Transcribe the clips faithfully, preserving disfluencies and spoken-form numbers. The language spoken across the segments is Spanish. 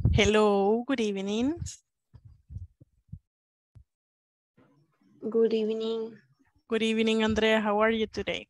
Hello, good evening. Good evening. Good evening, Andrea. How are you today?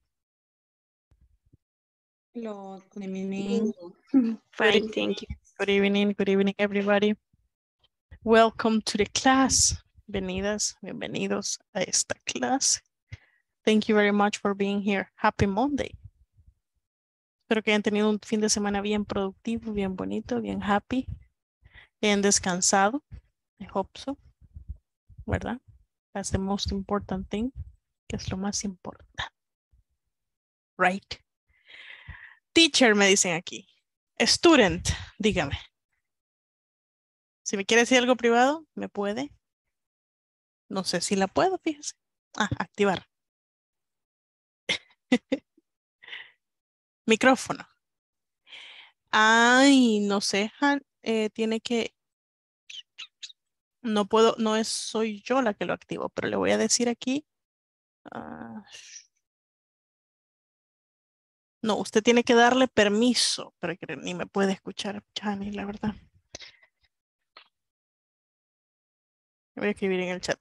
Hello, good evening. Fine, Good thank you. Good evening, good evening, everybody. Welcome to the class. Bienvenidas, bienvenidos a esta clase. Thank you very much for being here. Happy Monday. Espero que hayan tenido un fin de semana bien productivo, bien bonito, bien happy, bien descansado. I hope so. ¿Verdad? That's the most important thing. Que es lo más importante. Right. Teacher, me dicen aquí. Student, dígame. Si me quiere decir algo privado, me puede. No sé si la puedo, fíjese. Ah, activar. Micrófono. Ay, no sé, Han, eh, tiene que... No puedo, no es, soy yo la que lo activo, pero le voy a decir aquí. Uh, no, usted tiene que darle permiso, pero que ni me puede escuchar, Chani, la verdad. Voy a escribir en el chat.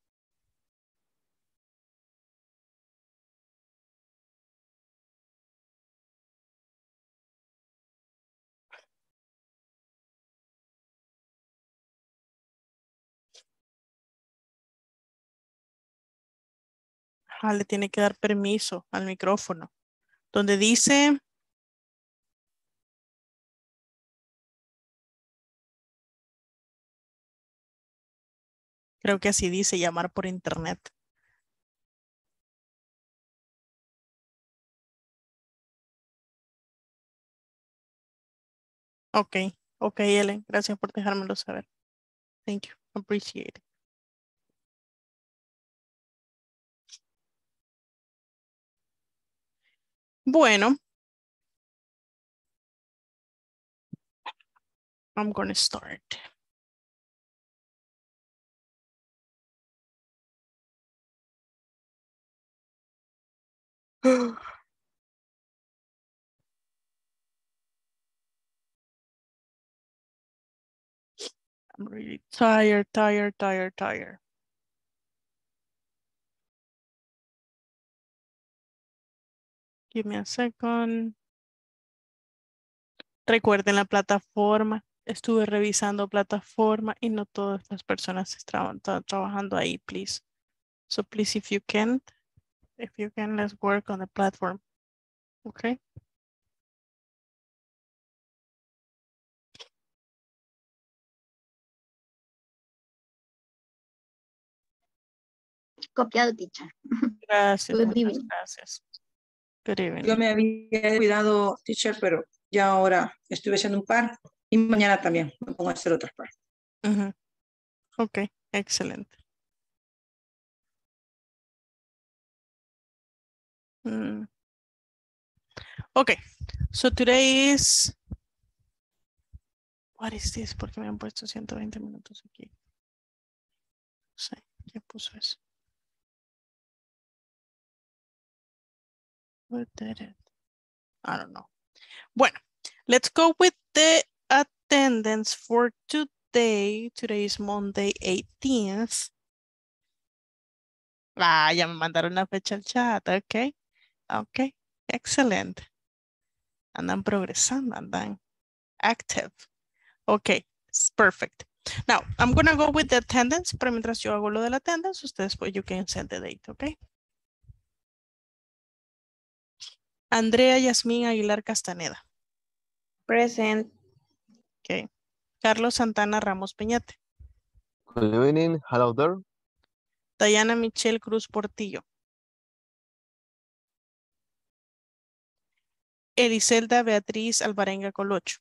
Ah, le tiene que dar permiso al micrófono. Donde dice... Creo que así dice llamar por internet. Ok, ok, Ellen, gracias por dejármelo saber. Thank you, appreciate it. Bueno. I'm gonna start. I'm really tired, tired, tired, tired. Give me a second. Recuerden la plataforma. Estuve revisando plataforma y no todas las personas estaban están trabajando ahí, please. So please, if you can, if you can, let's work on the platform. Okay. Copiado, teacher. Gracias, Good muchas evening. gracias. Good evening. Yo me había cuidado, teacher, pero ya ahora estuve haciendo un par y mañana también me pongo a hacer otras par. Uh-huh. Okay, excelente. Mm. Okay, so today is... What is this? ¿Por qué me han puesto ciento veinte minutos aquí? No sé, ¿qué puso eso? What did it? I don't know. Bueno, let's go with the attendance for today. Today is Monday eighteenth. Ah, ya me mandaron la fecha al chat. Ok. Ok. Excelente. Andan progresando, andan active. Ok. It's perfect. Now, I'm going to go with the attendance, pero mientras yo hago lo de la attendance, ustedes pues you can send the date, ok? Andrea Yasmín Aguilar Castaneda. Present. Ok. Carlos Santana Ramos Peñate. Good evening, hello there. Dayana Michelle Cruz Portillo. Eliselda Beatriz Alvarenga Colocho.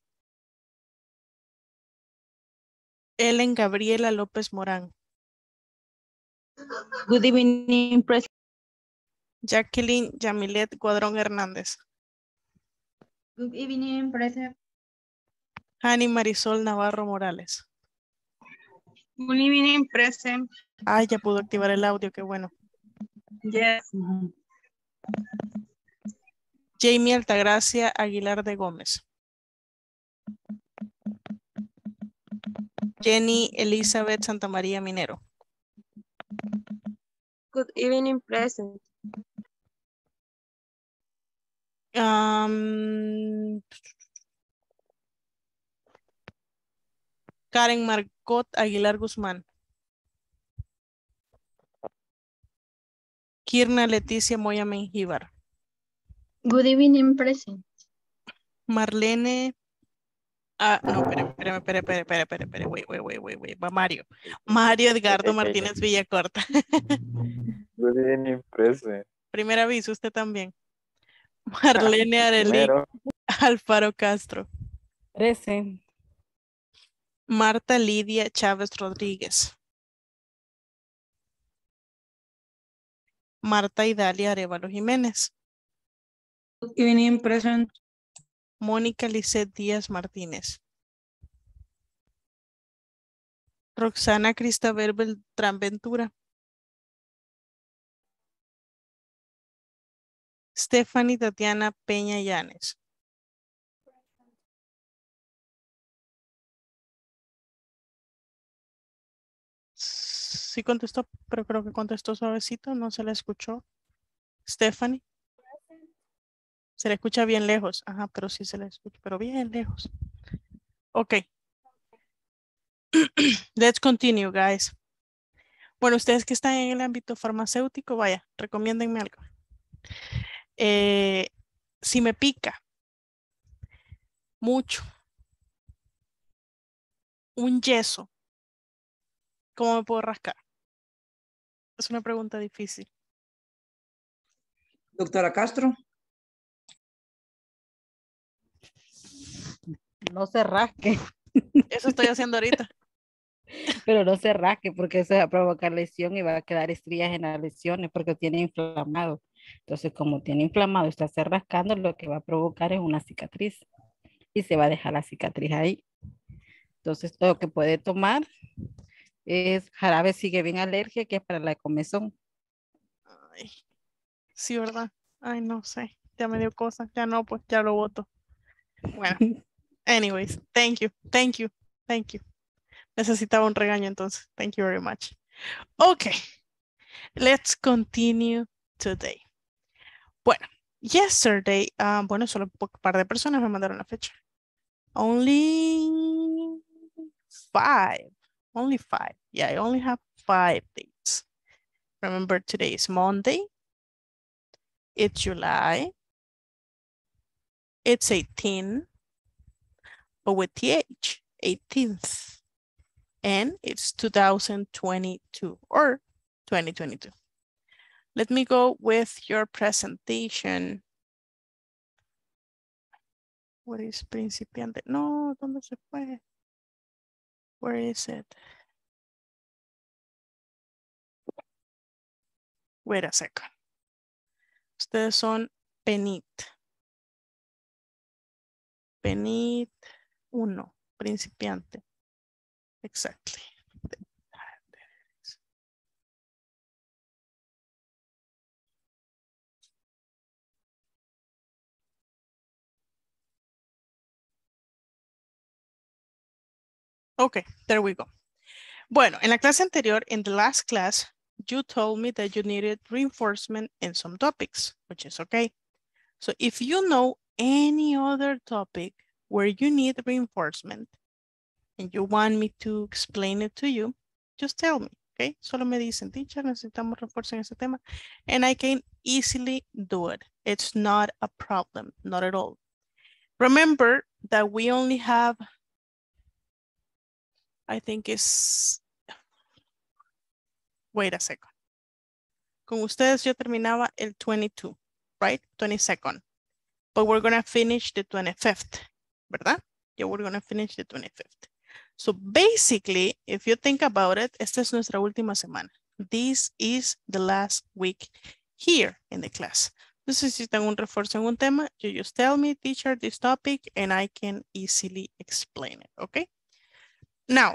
Ellen Gabriela López Morán. Good evening, President. Jacqueline Yamilet Cuadrón Hernández. Good evening, President. Hani Marisol Navarro Morales. Good evening, present. Ah, ya pudo activar el audio, qué bueno. Yes. Jamie Altagracia Aguilar de Gómez. Jenny Elizabeth Santamaría Minero. Good evening, present. Um, Karen Margot Aguilar Guzmán. Kirna Leticia Moya Mengíbar. Good evening, present. Marlene. Ah, no, espérame, espérame, espérame, espérame, espérame, espérame, espérame, wait, wait, wait, wait, wait, va Mario. Mario Edgardo Martínez Villacorta. Good evening, present. Primer aviso, usted también. Marlene Arely Primero, Alfaro Castro. Present. Marta Lidia Chávez Rodríguez. Marta Idalia Arevalo Jiménez. Good evening, present. Mónica Lisset Díaz Martínez. Roxana Cristabel Beltrán Ventura. Stephanie Tatiana Peña Llanes. Sí contestó, pero creo que contestó suavecito, no se le escuchó. Stephanie. Se le escucha bien lejos. Ajá, pero sí se le escucha, pero bien lejos. Ok. Let's continue, guys. Bueno, ustedes que están en el ámbito farmacéutico, vaya, recomiéndenme algo. Eh, si me pica mucho un yeso, ¿cómo me puedo rascar? Es una pregunta difícil. Doctora Castro. No se rasque, Eso estoy haciendo ahorita. pero no se rasque porque eso va a provocar lesión y va a quedar estrías en las lesiones porque tiene inflamado. Entonces, como tiene inflamado y está se rascando, lo que va a provocar es una cicatriz y se va a dejar la cicatriz ahí. Entonces, lo que puede tomar es jarabe sigue bien alergia, que es para la comezón. Ay, sí, ¿verdad? Ay, no sé. Ya me dio cosa. Ya no, pues ya lo voto. Bueno. Anyways, thank you, thank you, thank you. Necesitaba un regaño entonces. Thank you very much. Okay, let's continue today. Bueno, yesterday, uh, bueno, solo un par de personas me mandaron la fecha. Only five, only five. Yeah, I only have five dates. Remember, today is Monday. It's July. It's eighteen. But with T H, eighteenth. And it's two thousand twenty-two or twenty twenty-two. Let me go with your presentation. What is principiante? No, ¿dónde se fue? Where is it? Wait a second. Ustedes son Penit. Penit uno, principiante. Exactly. Okay, there we go. Bueno, en la clase anterior, in the last class, you told me that you needed reinforcement in some topics, which is okay. So if you know any other topic where you need reinforcement and you want me to explain it to you, just tell me, okay? Solo me dicen, teacher, necesitamos refuerzo en ese tema, and I can easily do it. It's not a problem, not at all. Remember that we only have, I think it's, wait a second. Con ustedes yo terminaba el twenty-two, right? twenty-second. But we're going to finish the twenty-fifth, ¿verdad? Yeah, we're going to finish the twenty-fifth. So basically, if you think about it, esta es nuestra última semana. This is the last week here in the class. Entonces, si tengo un refuerzo en un tema, you just tell me, teacher, this topic, and I can easily explain it, okay? Now,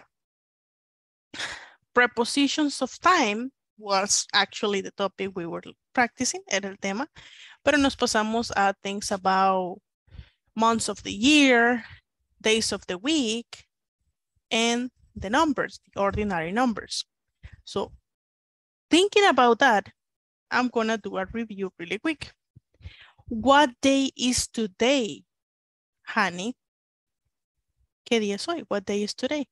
prepositions of time was actually the topic we were practicing, era el tema, pero nos pasamos a things about months of the year, days of the week, and the numbers, the ordinary numbers. So thinking about that, I'm gonna do a review really quick. What day is today, honey? ¿Qué día es hoy? What day is today?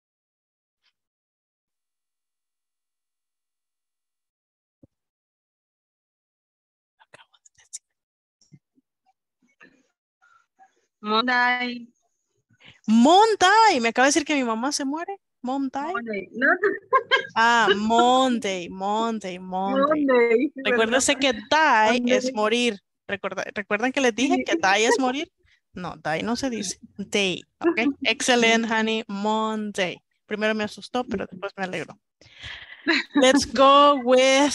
Monday. Monday. Me acaba de decir que mi mamá se muere. Monday. Monday. No, Ah, Monday, Monday, Monday. Monday. Recuérdense que die Monday. es morir. Recuerda, ¿Recuerdan que les dije que die es morir? No, die no se dice. Day, ok. Excellent, honey. Monday. Primero me asustó, pero después me alegro. Let's go with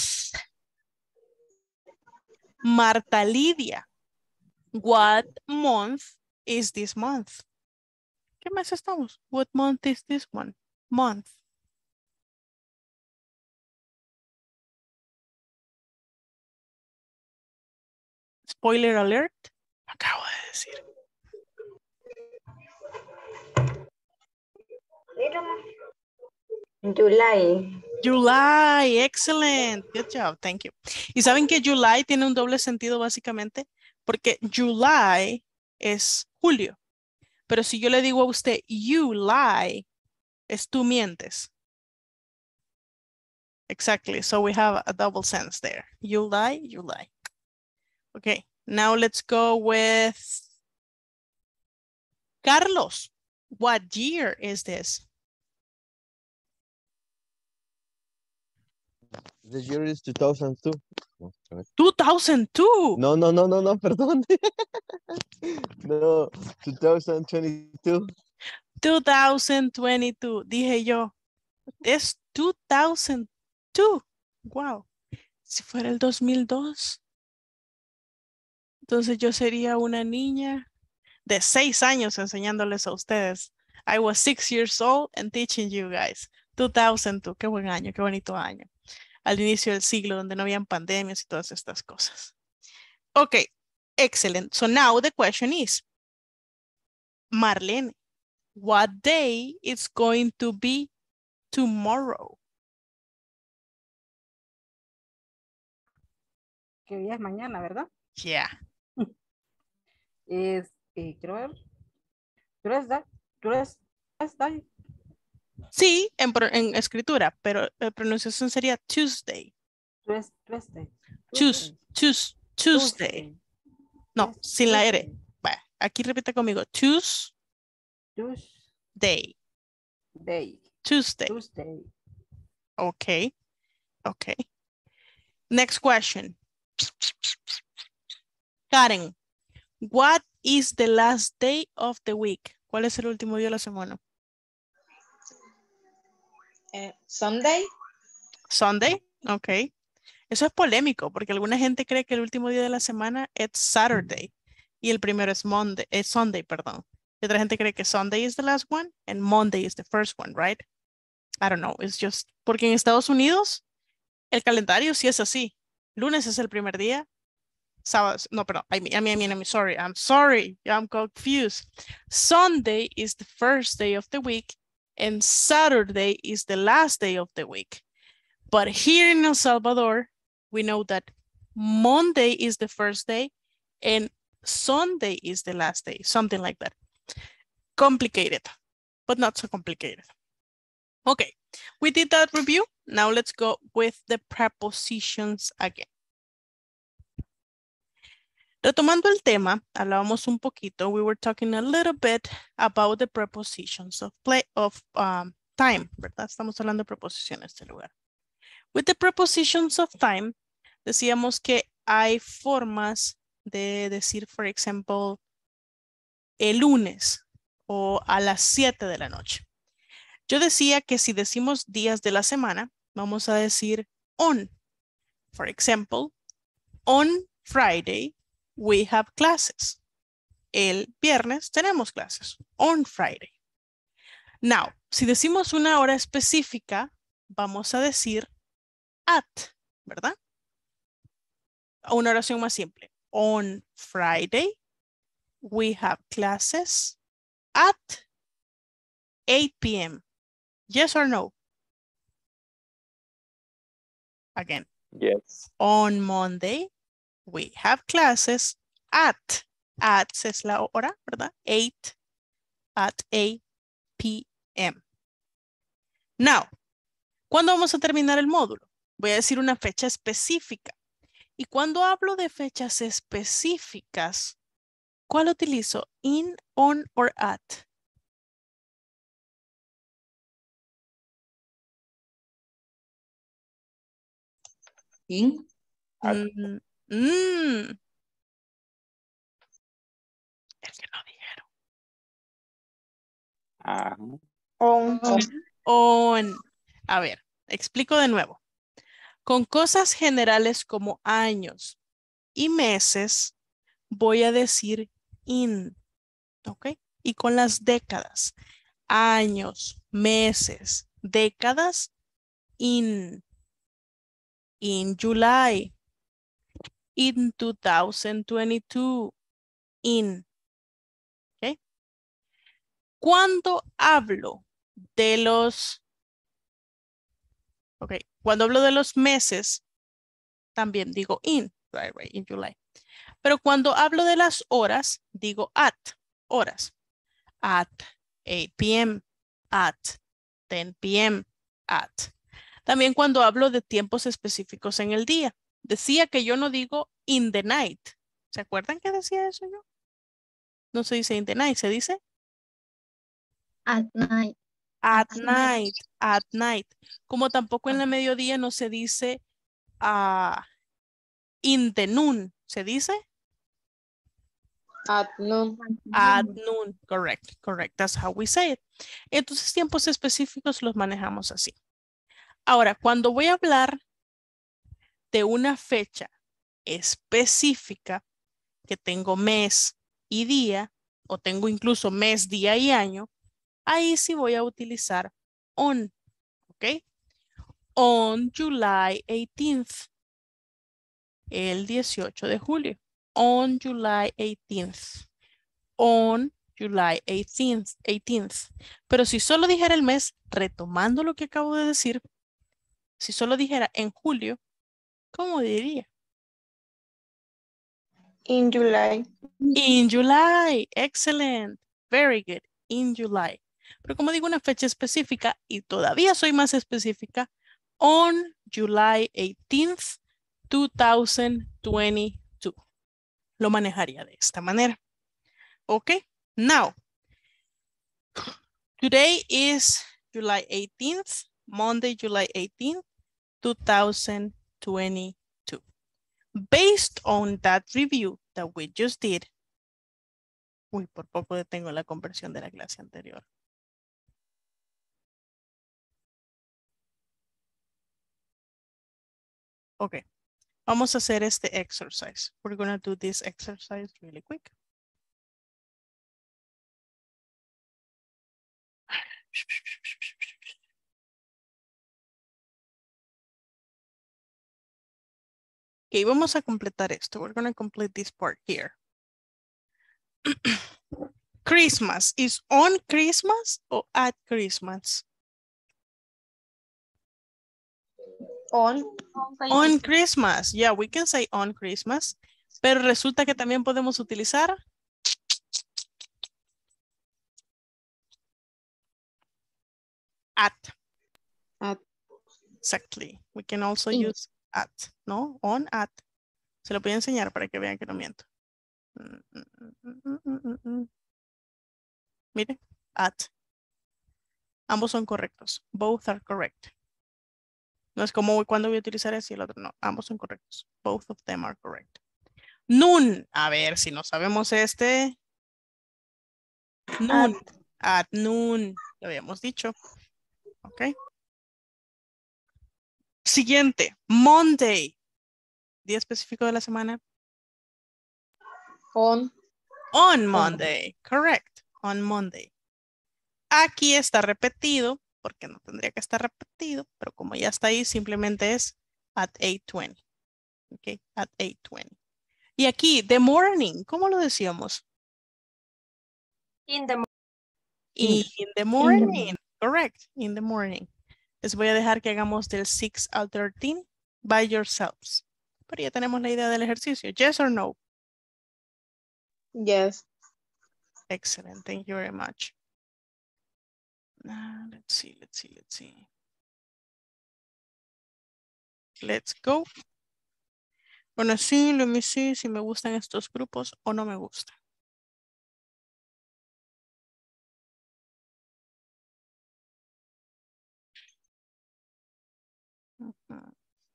Marta Lidia. What month is this month? ¿Qué mes estamos? What month is this one? Month. Spoiler alert. Acabo de decir. July. July, excellent. Good job, thank you. ¿Y saben que July tiene un doble sentido básicamente? Porque July es julio. Pero si yo le digo a usted, you lie, es tú mientes. Exactly, so we have a double sense there. You lie, you lie. Okay, now let's go with Carlos. What year is this? This year is two thousand two. No, a ver. two thousand two. No, no, no, no, no, perdón. No, two thousand twenty-two. two thousand twenty-two. Dije yo, es two thousand two. Wow. Si fuera el dos mil dos. Entonces yo sería una niña de seis años enseñándoles a ustedes. I was six years old and teaching you guys. two thousand two. Qué buen año, qué bonito año. Al inicio del siglo donde no habían pandemias y todas estas cosas. Okay, excellent. So now the question is, Marlene, what day is going to be tomorrow? Que día es mañana, ¿verdad? Yeah. Es, eh, quiero ver. Thursday. Thursday. Sí, en, pro- en escritura, pero la pronunciación sería Tuesday. Tues- Tuesday. Tues, tues, Tuesday. No, Tues- sin la R. Tuesday. Va, aquí repite conmigo. Tuesday. Tuesday. Tuesday. Tuesday. Okay. Okay. Next question. Karen, what is the last day of the week? ¿Cuál es el último día de la semana? Eh, Sunday. Sunday. Okay. Eso es polémico porque alguna gente cree que el último día de la semana es Saturday y el primero es Monday, es Sunday, perdón. Y otra gente cree que Sunday is the last one and Monday is the first one, right? I don't know, it's just porque en Estados Unidos el calendario sí es así. Lunes es el primer día. Sábado, no, perdón, I mean, I mean, I mean, I'm sorry, I'm sorry, I'm confused. Sunday is the first day of the week and Saturday is the last day of the week. But here in El Salvador, we know that Monday is the first day and Sunday is the last day, something like that. Complicated, but not so complicated. Okay, we did that review. Now let's go with the prepositions again. Retomando el tema, hablábamos un poquito, we were talking a little bit about the prepositions of play of um, time, ¿verdad? Estamos hablando de preposiciones de lugar. With the prepositions of time, decíamos que hay formas de decir, for example, el lunes o a las siete de la noche. Yo decía que si decimos días de la semana, vamos a decir on. For example, on Friday, we have classes. El viernes tenemos clases. On Friday. Now, si decimos una hora específica, vamos a decir at, ¿verdad? Una oración más simple. On Friday, we have classes at eight p m Yes or no? Again. Yes. On Monday, we have classes at, at es la hora, ¿verdad? eight, at eight p m Now, ¿cuándo vamos a terminar el módulo? Voy a decir una fecha específica. Y cuando hablo de fechas específicas, ¿cuál utilizo? In, on, or at. In. At. Mm, mm. El que no dijeron. Ajá. On. On. A ver, explico de nuevo. Con cosas generales como años y meses, voy a decir in. ¿Ok? Y con las décadas, años, meses, décadas, in. In July. In two thousand twenty-two. In. ¿Ok? Cuando hablo de los... Ok, cuando hablo de los meses, también digo in, right, right, in July. Pero cuando hablo de las horas, digo at, horas. At eight p m, at ten p m, at. También cuando hablo de tiempos específicos en el día. Decía que yo no digo in the night. ¿Se acuerdan que decía eso yo? No se dice in the night, se dice At night. at At night, at night. Como tampoco en la mediodía no se dice uh, in the noon. ¿Se dice? At noon. At noon. Correct, correct. That's how we say it. Entonces, tiempos específicos los manejamos así. Ahora, cuando voy a hablar de una fecha específica, que tengo mes y día, o tengo incluso mes, día y año, ahí sí voy a utilizar on, ¿ok? On July eighteenth, el dieciocho de julio. On July eighteenth. On July eighteenth, eighteenth. Pero si solo dijera el mes, retomando lo que acabo de decir, si solo dijera en julio, ¿cómo diría? In July. In July. Excellent. Very good. In July. Pero como digo una fecha específica y todavía soy más específica, on July eighteenth, two thousand twenty-two. Lo manejaría de esta manera. Ok. Now, today is July eighteenth, Monday, July eighteenth, two thousand twenty-two. Based on that review that we just did, uy, por poco detengo la conversión de la clase anterior. Ok, vamos a hacer este exercise. We're going to do this exercise really quick. Ok, vamos a completar esto. We're going to complete this part here. Christmas is on Christmas or at Christmas? On. On Christmas. Yeah, we can say on Christmas. Pero resulta que también podemos utilizar at. At. Exactly. We can also In. use at. No, on, at. Se lo voy a enseñar para que vean que no miento. Mm, mm, mm, mm, mm, mm, mm. Mire, at. Ambos son correctos. Both are correct. No es como cuando voy a utilizar ese y el otro no. Ambos son correctos. Both of them are correct. Noon. A ver, si no sabemos este. Noon. At, at noon. Lo habíamos dicho. Ok. Siguiente. Monday. Día específico de la semana. On. On Monday. Correct. On Monday. Aquí está repetido, porque no tendría que estar repetido, pero como ya está ahí, simplemente es at eight twenty. Ok, at eight twenty. Y aquí, the morning, ¿cómo lo decíamos? In the In, In- the morning. Correct, in the morning. Les voy a dejar que hagamos del six al thirteen by yourselves. Pero ya tenemos la idea del ejercicio. Yes or no? Yes. Excellent, thank you very much. Uh, let's see, let's see, let's see. Let's go. Bueno, sí, let me see si me gustan estos grupos o no me gustan. Ujú.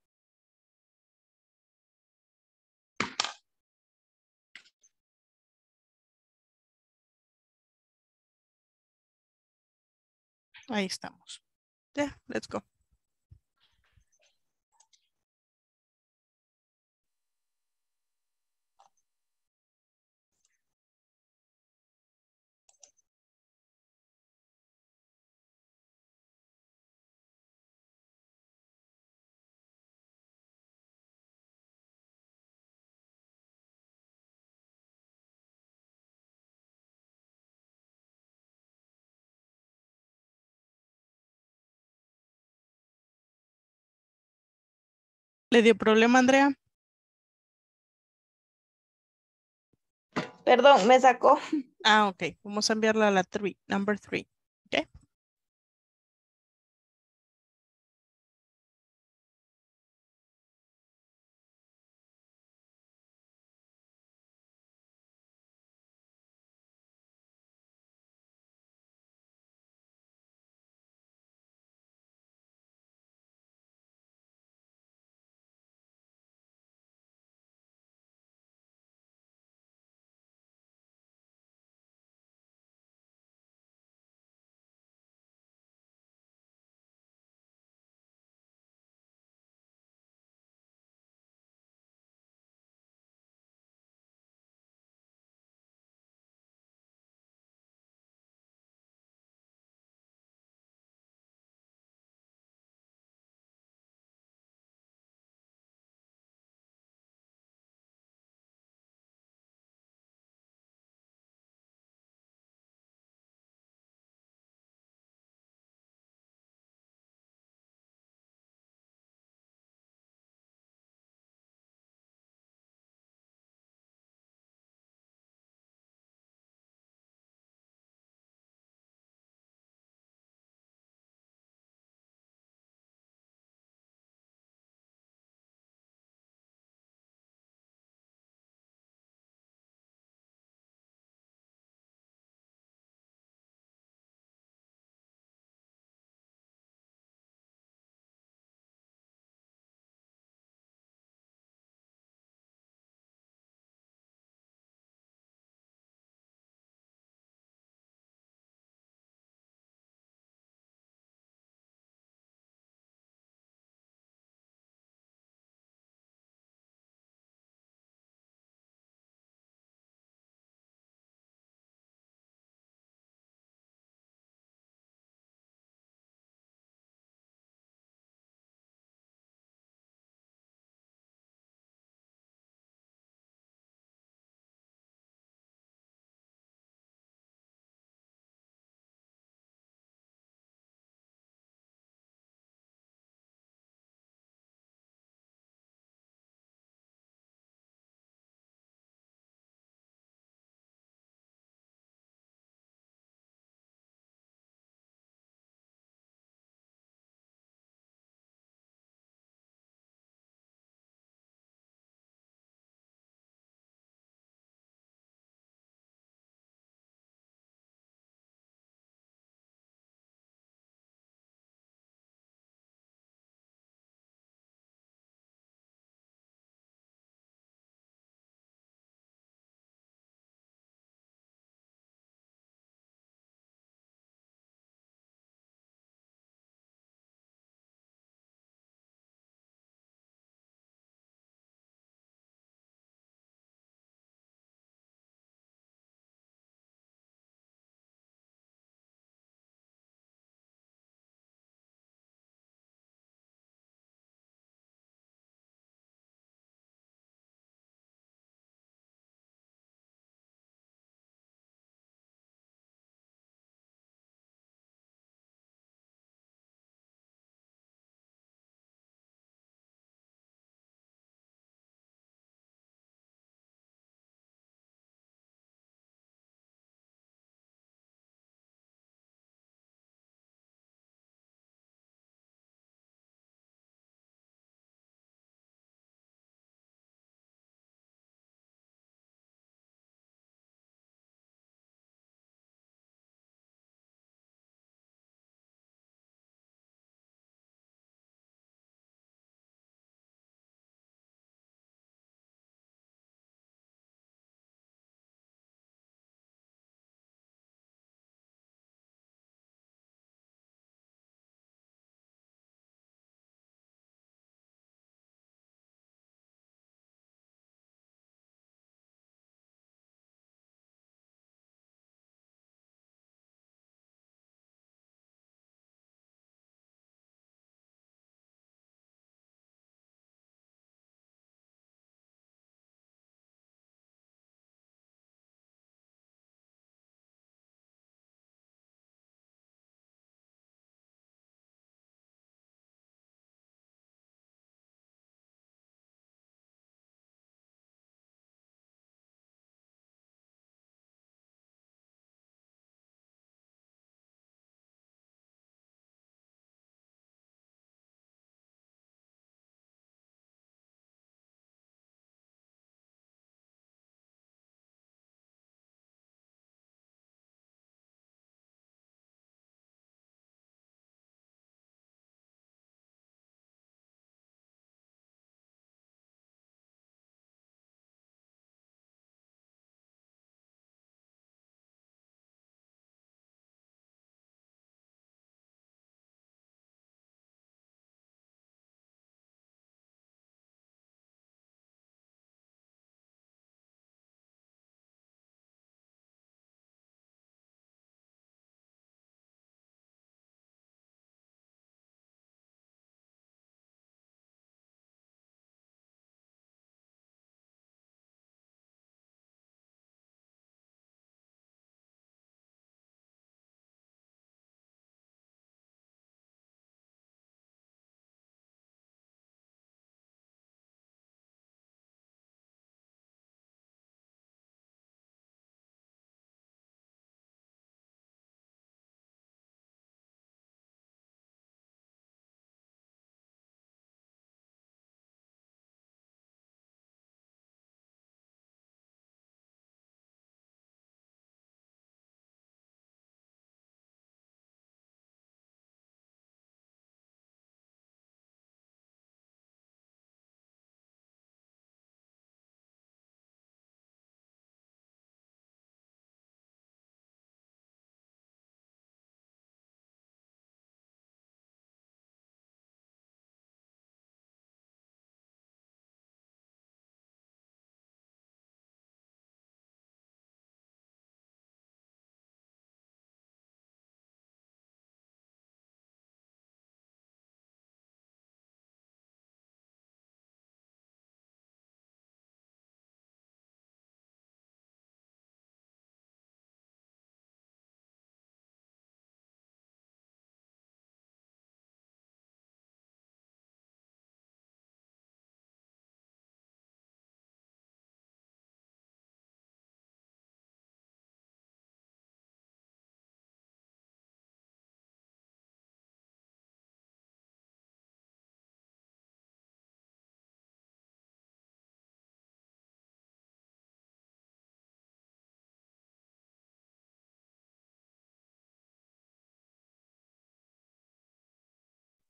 Ahí estamos. Yeah, let's go. ¿Le dio problema, Andrea? Perdón, me sacó. Ah, ok. Vamos a enviarla a la three, number three. Ok.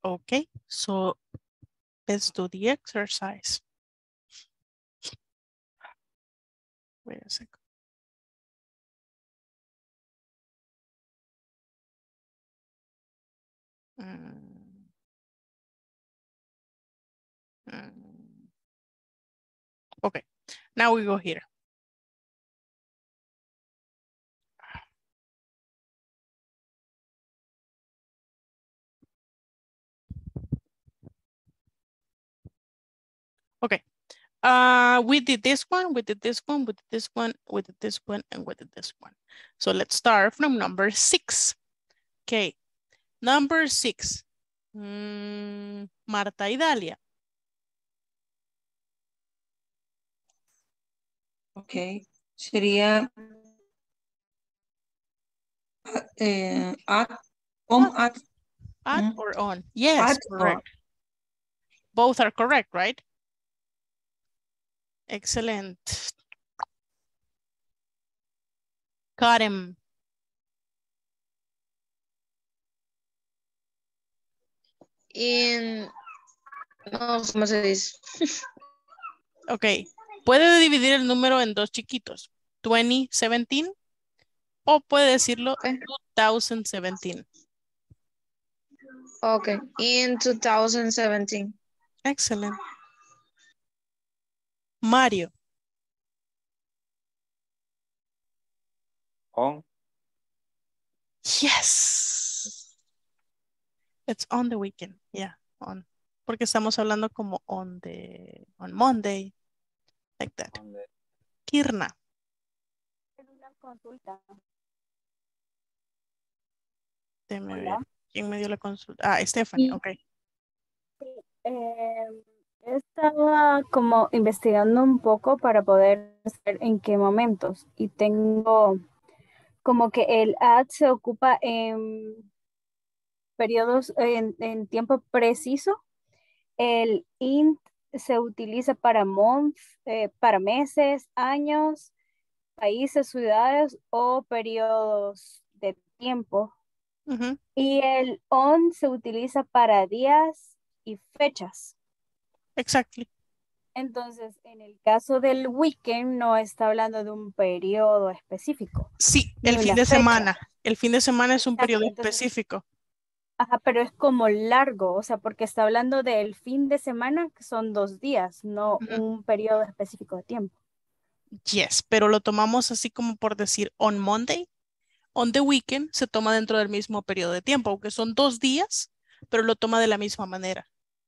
Okay, so let's do the exercise. Wait a second. Mm. Mm. Okay, now we go here. Okay, uh, we did this one, we did this one, we did this one, we did this one, and we did this one. So let's start from number six. Okay, number six. Mm, Marta y Dalia. Ok. Sería eh, at, on, at. At mm, or on? Yes, At or correct. Both are correct, right? Excellent. Karen. In, no, ¿cómo se dice? Ok. Puede dividir el número en dos chiquitos. veinte diecisiete. O puede decirlo Okay. dos mil diecisiete. Okay. In two thousand seventeen. Excellent. Mario. On. Yes. It's on the weekend. Yeah, on. Porque estamos hablando como on the, on Monday. Like that. On the- Kirna. Una consulta. Déjeme Hola. ver. ¿Quién me dio la consulta? Ah, Stephanie, Sí. ok. Eh, estaba como investigando un poco para poder saber en qué momentos y tengo como que el ad se ocupa en periodos, en, en tiempo preciso. El int se utiliza para months, eh, para meses, años, países, ciudades o periodos de tiempo. Ujú. Y el on se utiliza para días y fechas. Exactly. Entonces, en el caso del weekend, no está hablando de un periodo específico, Sí, ni el fin una de fecha. semana. El fin de semana es un Exacto, periodo entonces, específico. ajá, pero es como largo, o sea, porque está hablando del fin de semana, que son dos días, no Ujú. un periodo específico de tiempo. Yes, pero lo tomamos así como por decir on Monday. On the weekend se toma dentro del mismo periodo de tiempo, aunque son dos días, pero lo toma de la misma manera.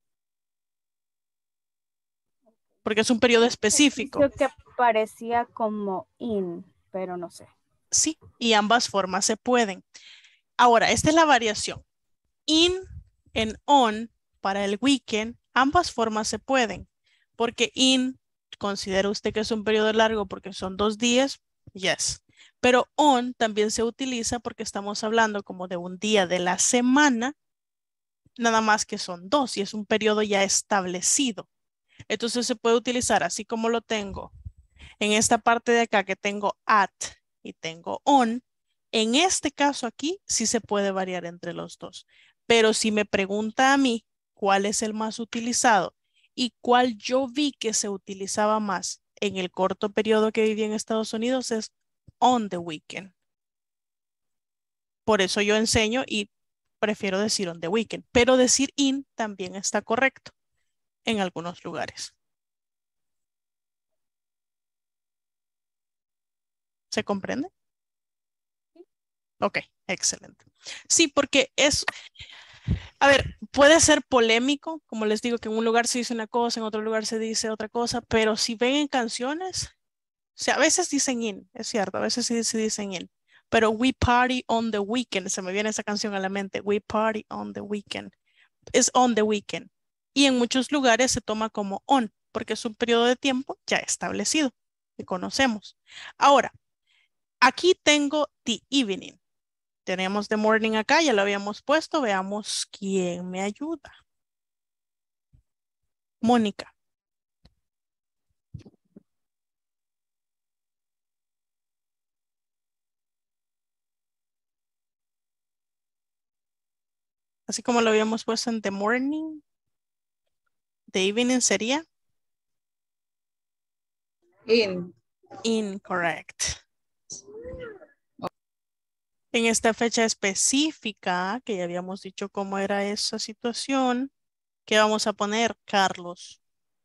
Porque es un periodo específico. Creo que parecía como in, pero no sé. Sí, y ambas formas se pueden. Ahora, esta es la variación. In en on para el weekend, ambas formas se pueden. Porque in, considera usted que es un periodo largo porque son dos días, yes. Pero on también se utiliza porque estamos hablando como de un día de la semana, nada más que son dos y es un periodo ya establecido. Entonces se puede utilizar así como lo tengo en esta parte de acá que tengo at y tengo on. En este caso aquí sí se puede variar entre los dos. Pero si me pregunta a mí cuál es el más utilizado y cuál yo vi que se utilizaba más en el corto periodo que viví en Estados Unidos es on the weekend. Por eso yo enseño y prefiero decir on the weekend, pero decir in también está correcto en algunos lugares. ¿Se comprende? Ok, excelente. Sí, porque es, a ver, puede ser polémico, como les digo, que en un lugar se dice una cosa, en otro lugar se dice otra cosa, pero si ven en canciones, o sea, a veces dicen in, es cierto, a veces sí se dicen in, pero we party on the weekend, se me viene esa canción a la mente, we party on the weekend, es on the weekend. Y en muchos lugares se toma como on, porque es un periodo de tiempo ya establecido, que conocemos. Ahora, aquí tengo the evening. Tenemos the morning acá, ya lo habíamos puesto. Veamos quién me ayuda. Mónica. Así como lo habíamos puesto en the morning. The evening sería In. incorrect. En esta fecha específica, que ya habíamos dicho cómo era esa situación, ¿qué vamos a poner, Carlos?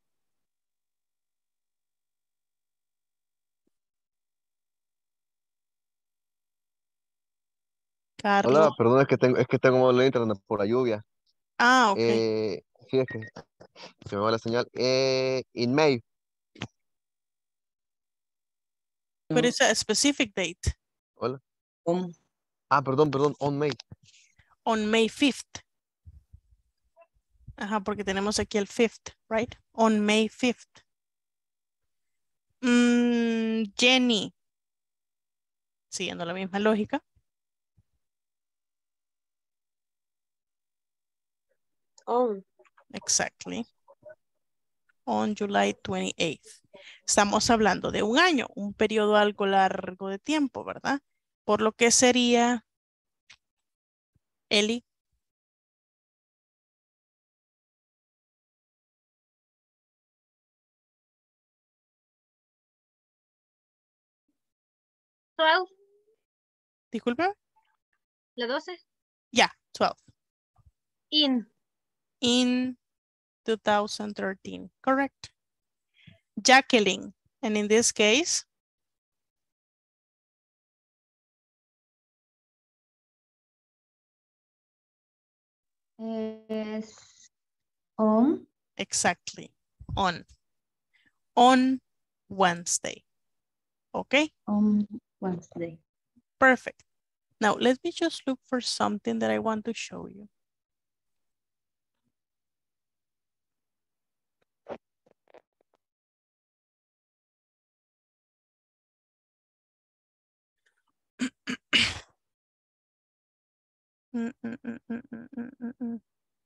Carlos. Hola, perdón, es que tengo, es que tengo mal internet por la lluvia. Ah, ok. Eh, sí, es que se me va la señal. Eh, in May. But it's a specific date. Hola. On. Ah, perdón, perdón, on May. On May fifth. Ajá, porque tenemos aquí el fifth, right? On May fifth. Mm, Jenny. Siguiendo la misma lógica. On. Exactly. On July twenty-eighth. Estamos hablando de un año, un periodo algo largo de tiempo, ¿verdad? Por lo que sería, Eli, twelve, disculpe. la doce. Yeah, twelve. In. In two thousand thirteen, correct. Jacqueline, and in this case, Es on. exactly, on. On Wednesday. Okay, On Wednesday. perfect. Now, let me just look for something that I want to show you. Mm, mm, mm, mm, mm, mm, mm, mm.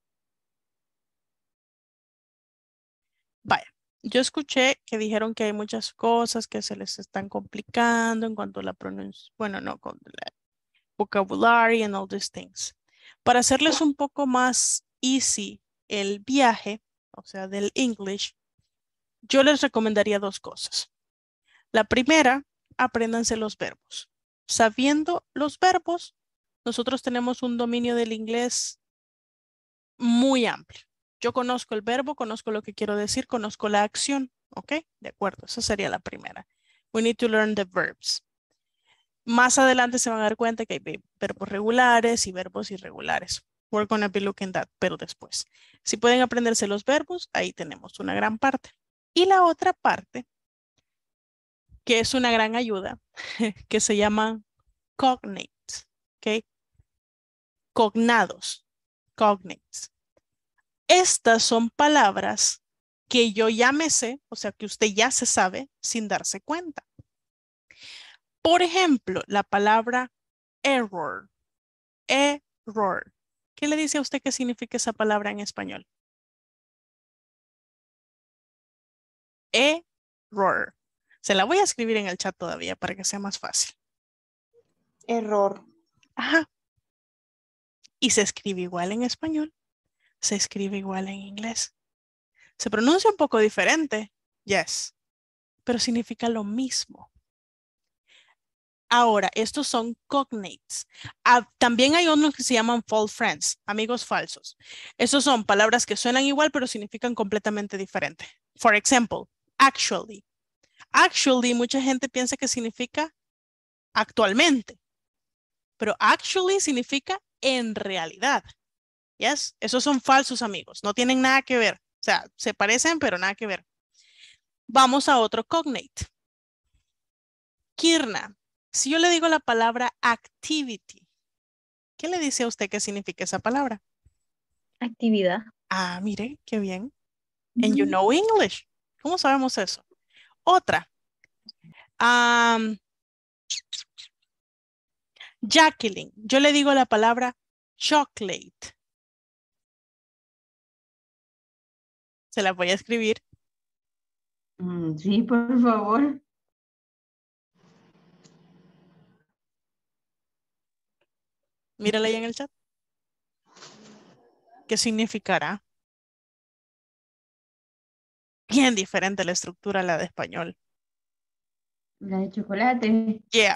Vaya, yo escuché que dijeron que hay muchas cosas que se les están complicando en cuanto a la pronunciación, bueno, no, con la vocabulary and all these things. Para hacerles un poco más easy el viaje, o sea, del English, yo les recomendaría dos cosas. La primera, apréndanse los verbos. Sabiendo los verbos, nosotros tenemos un dominio del inglés muy amplio. Yo conozco el verbo, conozco lo que quiero decir, conozco la acción. ¿Ok? De acuerdo, esa sería la primera. We need to learn the verbs. Más adelante se van a dar cuenta que hay verbos regulares y verbos irregulares. We're going to be looking at that, pero después. Si pueden aprenderse los verbos, ahí tenemos una gran parte. Y la otra parte, que es una gran ayuda, que se llama cognates. ¿Ok? Cognados. Cognates. Estas son palabras que yo ya me sé, o sea que usted ya se sabe sin darse cuenta. Por ejemplo, la palabra error. Error. ¿Qué le dice a usted que significa esa palabra en español? Error. Se la voy a escribir en el chat todavía para que sea más fácil. Error. Ajá. Y se escribe igual en español. Se escribe igual en inglés. Se pronuncia un poco diferente. Yes. Pero significa lo mismo. Ahora, estos son cognates. Ah, también hay unos que se llaman false friends, amigos falsos. Esos son palabras que suenan igual, pero significan completamente diferente. For example, actually. Actually, mucha gente piensa que significa actualmente. Pero actually significa en realidad. Yes, esos son falsos amigos. No tienen nada que ver. O sea, se parecen, pero nada que ver. Vamos a otro cognate. Kirna. Si yo le digo la palabra activity, ¿qué le dice a usted que significa esa palabra? Actividad. Ah, mire, qué bien. And you know English. ¿Cómo sabemos eso? Otra. Um, Jacqueline. Yo le digo la palabra chocolate. Se la voy a escribir. Mm, sí, por favor. Mírala ahí en el chat. ¿Qué significará? Bien diferente la estructura a la de español. La de chocolate. Yeah.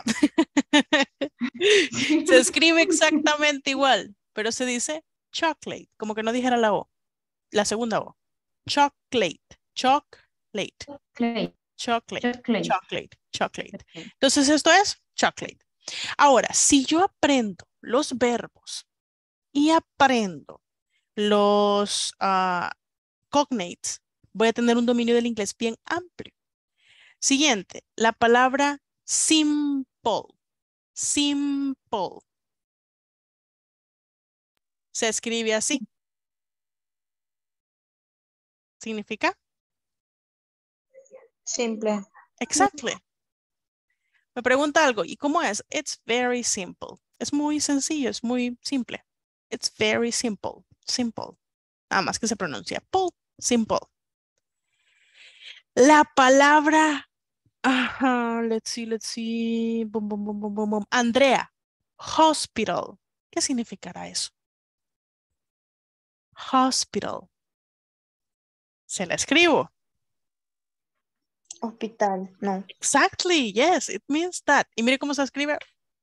Se escribe exactamente igual, pero se dice chocolate, como que no dijera la O, la segunda O. Chocolate, chocolate, Chocolate. chocolate, Chocolate. chocolate, chocolate. Entonces esto es chocolate. Ahora, si yo aprendo los verbos y aprendo los uh, cognates, voy a tener un dominio del inglés bien amplio. Siguiente, la palabra simple. Simple. Se escribe así. ¿Significa? Simple. Exactly. Me pregunta algo, ¿y cómo es? It's very simple. Es muy sencillo, es muy simple. It's very simple. Simple. Nada más que se pronuncia pull. Simple. La palabra, ajá, let's see, let's see. Boom, boom, boom, boom, boom, boom. Andrea, hospital. ¿Qué significará eso? Hospital. Se la escribo. Hospital, no. Exactly, yes, it means that. Y mire cómo se escribe.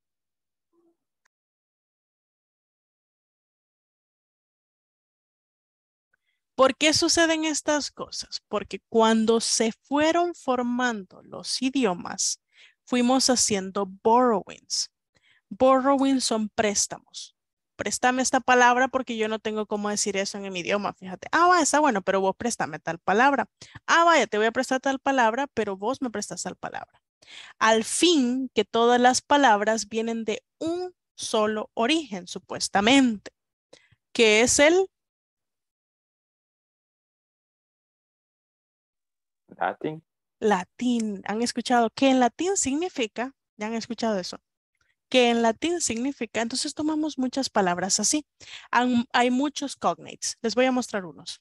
¿Por qué suceden estas cosas? Porque cuando se fueron formando los idiomas, fuimos haciendo borrowings. Borrowings son préstamos. Préstame esta palabra porque yo no tengo cómo decir eso en mi idioma, fíjate. Ah, va, está bueno, pero vos préstame tal palabra. Ah, vaya, te voy a prestar tal palabra, pero vos me prestas tal palabra. Al fin que todas las palabras vienen de un solo origen, supuestamente, que es el Latin. latín. ¿Han escuchado que en latín significa? ¿Ya han escuchado eso? Que en latín significa, entonces tomamos muchas palabras así. Hay, hay muchos cognates. Les voy a mostrar unos.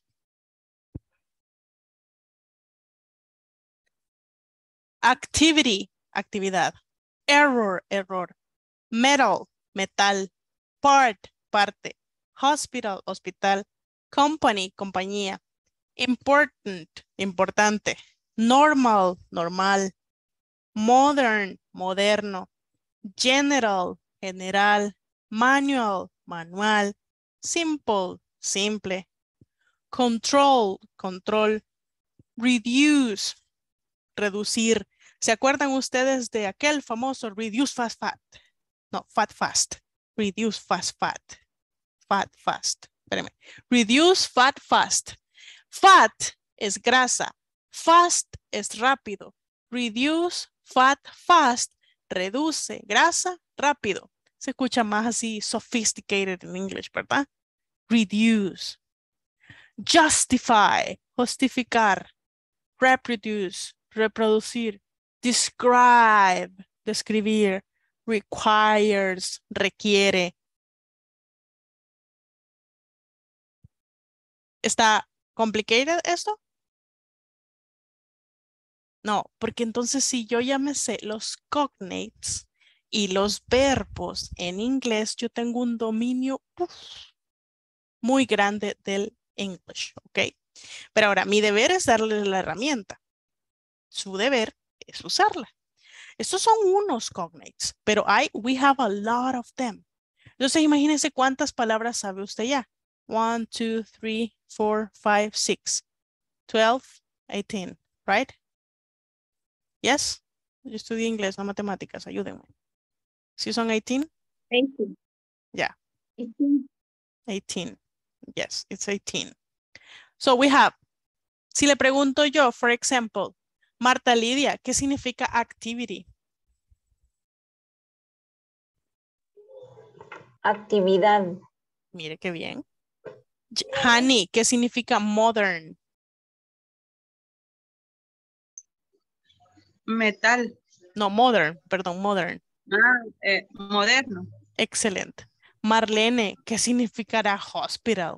Activity, actividad. Error, error. Metal, metal. Part, parte. Hospital, hospital. Company, compañía. Important, importante. Normal, normal. Modern, moderno. General, general. Manual, manual. Simple, simple. Control, control. Reduce, reducir. ¿Se acuerdan ustedes de aquel famoso reduce fast fat? No, fat fast. Reduce fast fat. Fat fast. Espérame. Reduce fat fast. Fat es grasa. Fast es rápido. Reduce fat fast. Reduce grasa rápido. Se escucha más así sophisticated en English, ¿verdad? Reduce. Justify. Justificar. Reproduce. Reproducir. Describe. Describir. Requires. Requiere. ¿Está complicated esto? No, porque entonces si yo ya me sé los cognates y los verbos en inglés, yo tengo un dominio uf, muy grande del English, ¿ok? Pero ahora, mi deber es darle la herramienta. Su deber es usarla. Estos son unos cognates, pero hay, we have a lot of them. Entonces, imagínense cuántas palabras sabe usted ya. One, two, three, four, five, six, twelve, eighteen, right? Yes? Yo estudié inglés, no matemáticas, ayúdenme. ¿Sí son eighteen? eighteen. Yeah. eighteen. eighteen. Yes, it's eighteen. So we have, si le pregunto yo, for example, Marta Lidia, ¿qué significa activity? Actividad. Mire qué bien. Hani, ¿qué significa modern? Metal. No, modern, perdón, modern. Ah, eh, moderno. Excelente. Marlene, ¿qué significará hospital?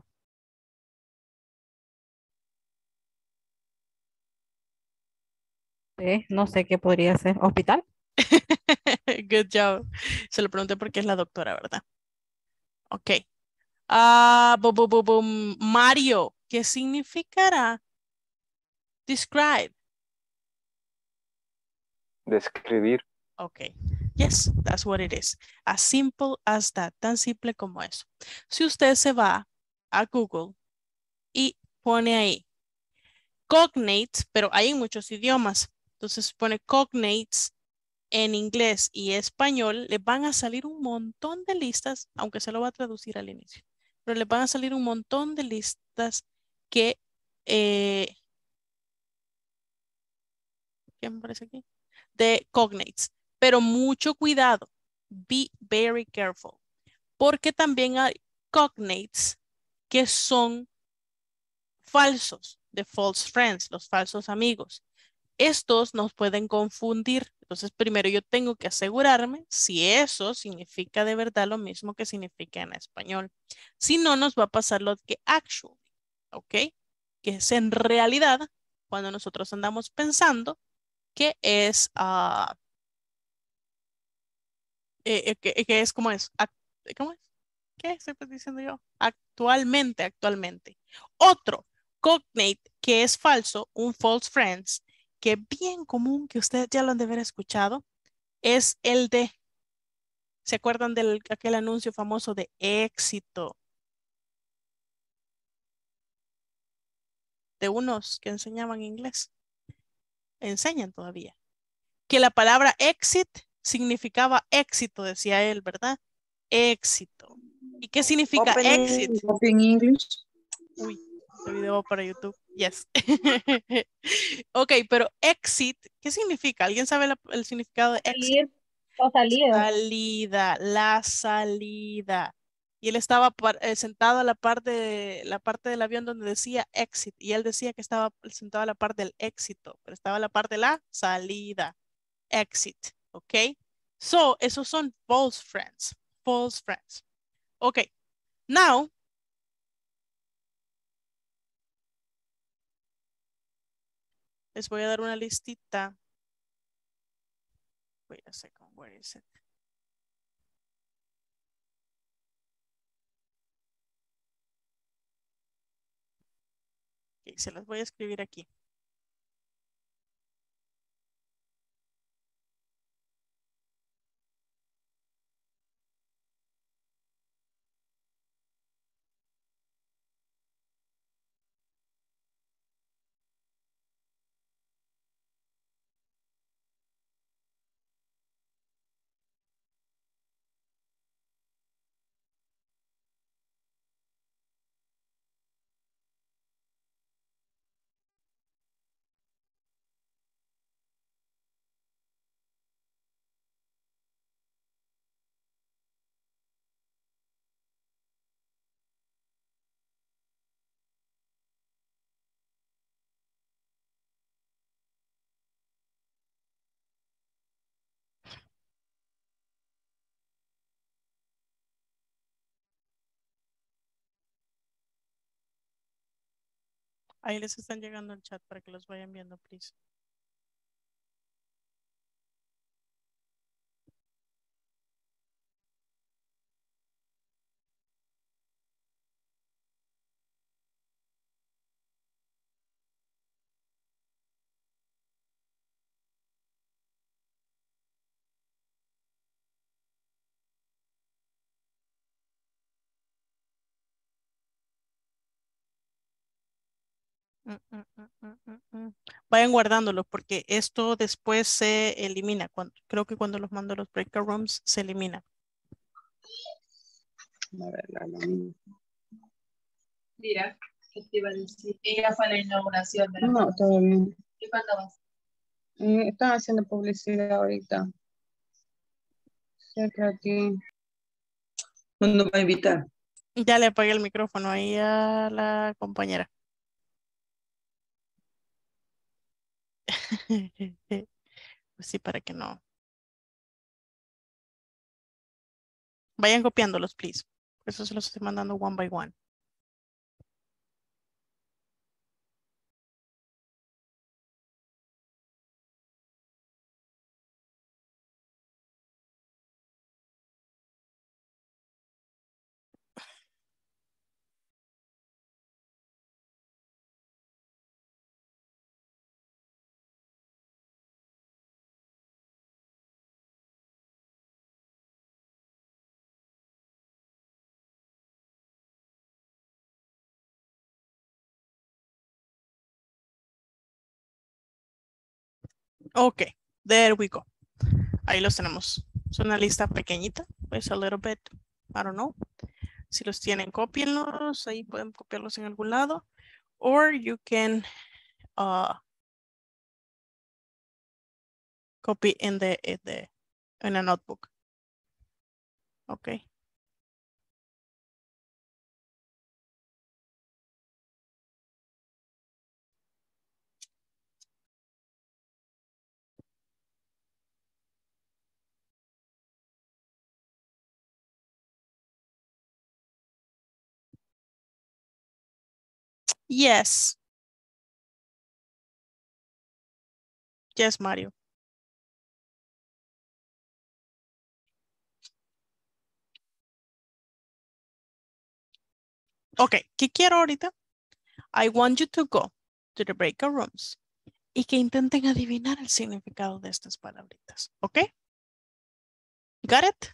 Eh, no sé qué podría ser. ¿Hospital? Good job. Se lo pregunté porque es la doctora, ¿verdad? Ok. Ah, bu- bu- bu- bu- Mario, ¿qué significará? Describe. Describir. Okay. Yes, that's what it is. As simple as that. Tan simple como eso. Si usted se va a Google y pone ahí cognates, pero hay en muchos idiomas. Entonces pone cognates en inglés y español, le van a salir un montón de listas, aunque se lo va a traducir al inicio, pero le van a salir un montón de listas que, eh, ¿qué me parece aquí? De cognates, pero mucho cuidado. Be very careful. Porque también hay cognates que son falsos, de false friends, los falsos amigos. Estos nos pueden confundir. Entonces, primero yo tengo que asegurarme si eso significa de verdad lo mismo que significa en español. Si no, nos va a pasar lo que actually, ¿ok? Que es en realidad cuando nosotros andamos pensando que es, ah, eh, eh, que, que es como es, ac- ¿cómo es? ¿Qué estoy pues diciendo yo? Actualmente, actualmente. Otro, cognate, que es falso, un false friends, que es bien común, que ustedes ya lo han de haber escuchado, es el de, ¿se acuerdan de aquel anuncio famoso de éxito? De unos que enseñaban inglés. Enseñan todavía. Que la palabra exit significaba éxito, decía él, ¿verdad? Éxito. ¿Y qué significa exit? Open, open English. Uy, ese video va para YouTube. Yes. Ok, pero exit, ¿qué significa? ¿Alguien sabe la- el significado de exit? Salir o salida. Salida, la salida. Y él estaba par- eh, sentado a la parte de, la parte del avión donde decía exit. Y él decía que estaba sentado a la parte del éxito, pero estaba a la parte de la salida. Exit, ¿ok? So, esos son false friends. False friends. Ok, now, les voy a dar una listita. Wait a second, where is it? Ok, se las voy a escribir aquí. Ahí les están llegando al chat para que los vayan viendo, please. Mm, mm, mm, mm, mm, mm. Vayan guardándolos porque esto después se elimina. Cuando, creo que cuando los mando a los breakout rooms se elimina. A ver, la la- Mira, ¿qué te iba a decir? Ella fue a la inauguración de la... No, todo bien. ¿Y cuándo vas? Eh, están haciendo publicidad ahorita. Cerca de ti. No nos va a invitar. Ya le apagué el micrófono ahí a la compañera. Pues sí, para que no. Vayan copiándolos, please. Eso se los estoy mandando one by one. Ok, there we go. Ahí los tenemos. Es una lista pequeñita. Pues a little bit, I don't know. Si los tienen, cópienlos. Ahí pueden copiarlos en algún lado. Or you can uh, copy in the, in the in a notebook. Okay. Yes. Yes, Mario. Ok, ¿qué quiero ahorita? I want you to go to the breakout rooms y que intenten adivinar el significado de estas palabritas. ¿Ok? Got it?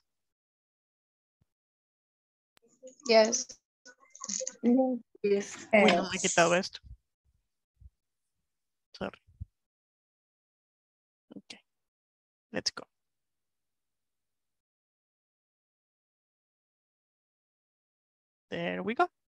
Yes. Yes. Uy, no me he quitado esto. Sorry. Ok, let's go. There we go.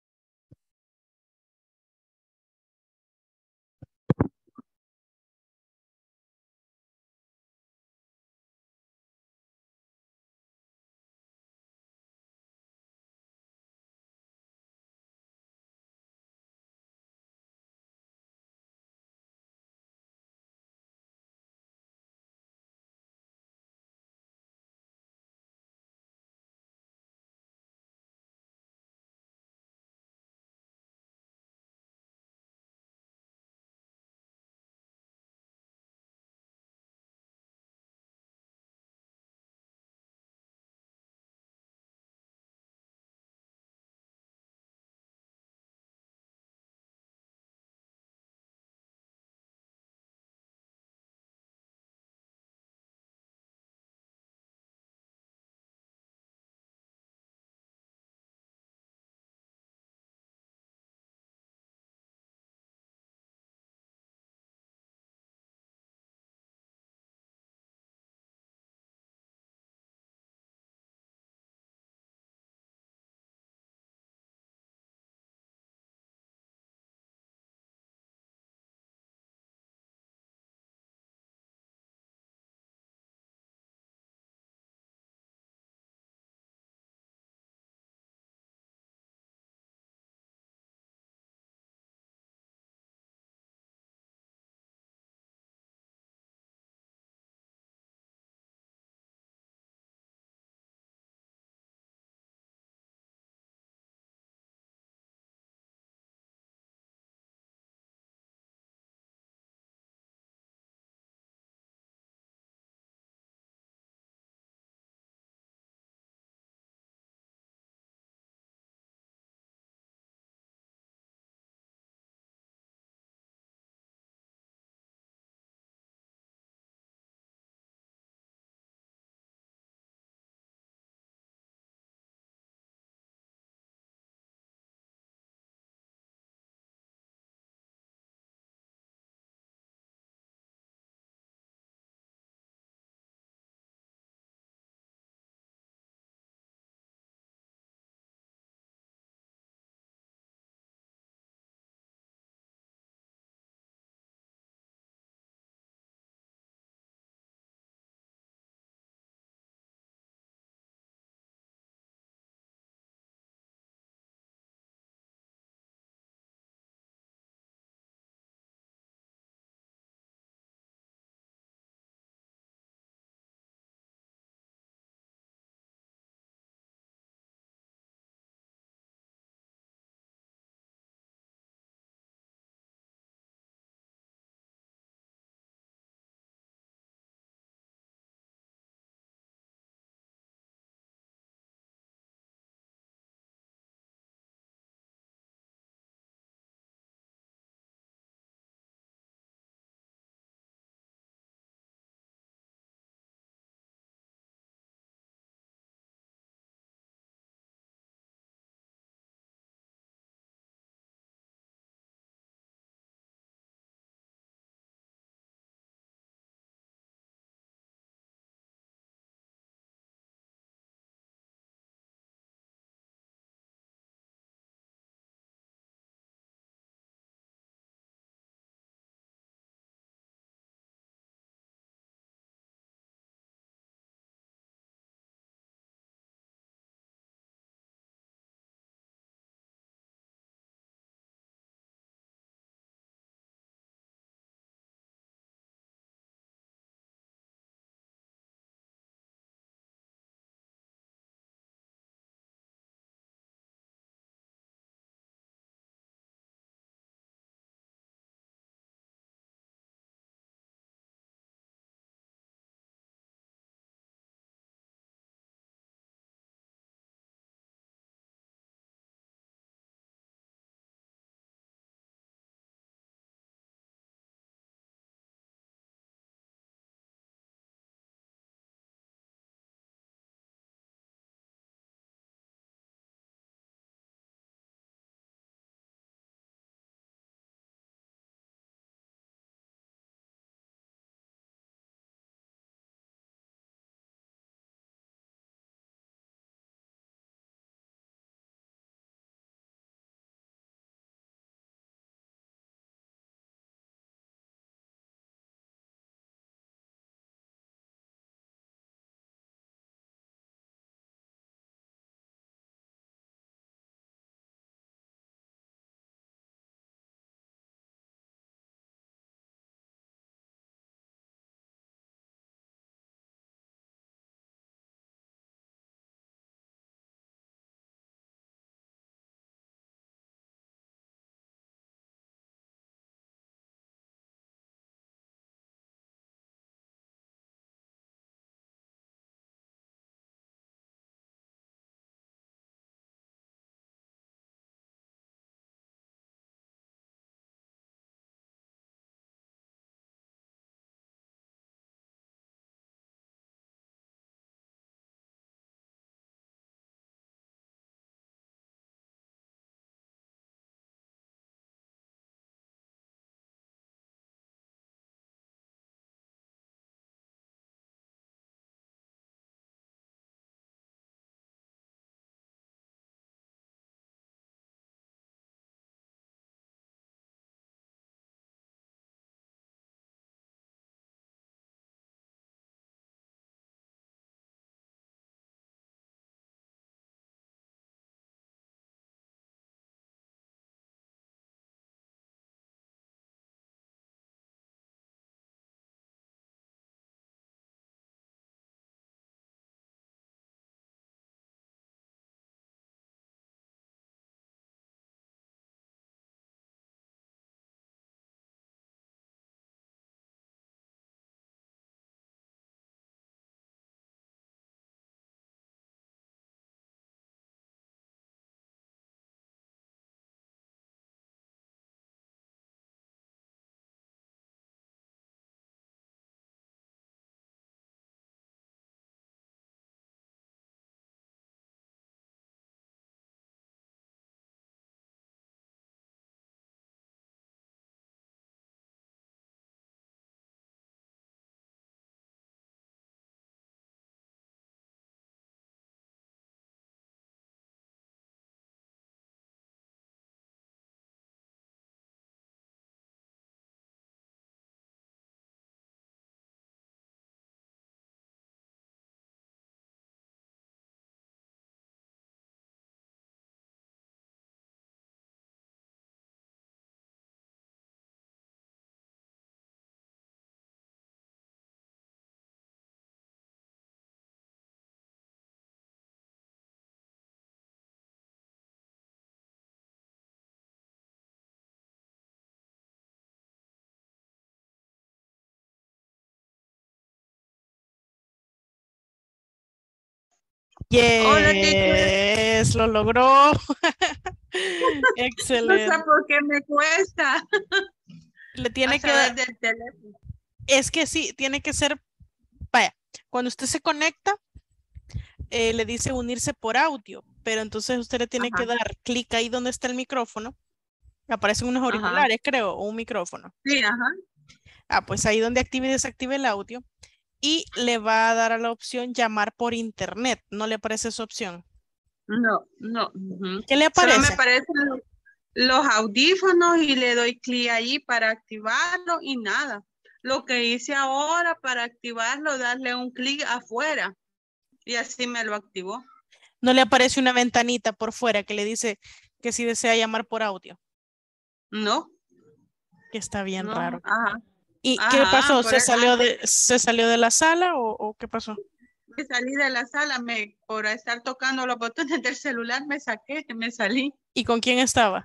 Hola, teacher. Yes, lo logró. No Excelente. sé por qué me cuesta. Le tiene A que través dar, del teléfono. es que sí, tiene que ser, vaya, cuando usted se conecta, eh, le dice unirse por audio, pero entonces usted le tiene que Ajá, dar clic ahí donde está el micrófono. Aparecen unos ajá. auriculares, creo, o un micrófono. Sí, ajá. Ah, pues ahí donde active y desactive el audio y le va a dar a la opción llamar por internet. ¿No le aparece esa opción? No, no. Ujú. ¿Qué le Solo me aparece? aparecen los, los audífonos y le doy clic ahí para activarlo y nada. Lo que hice ahora para activarlo, darle un clic afuera y así me lo activó. ¿No le aparece una ventanita por fuera que le dice que si desea llamar por audio? No, Que está bien no, raro. ajá, ¿Y qué ajá, pasó? por ¿Se eso, salió de, se salió de la sala o, o qué pasó? me salí de la sala, me, por estar tocando los botones del celular, me saqué, me salí ¿Y con quién estaba?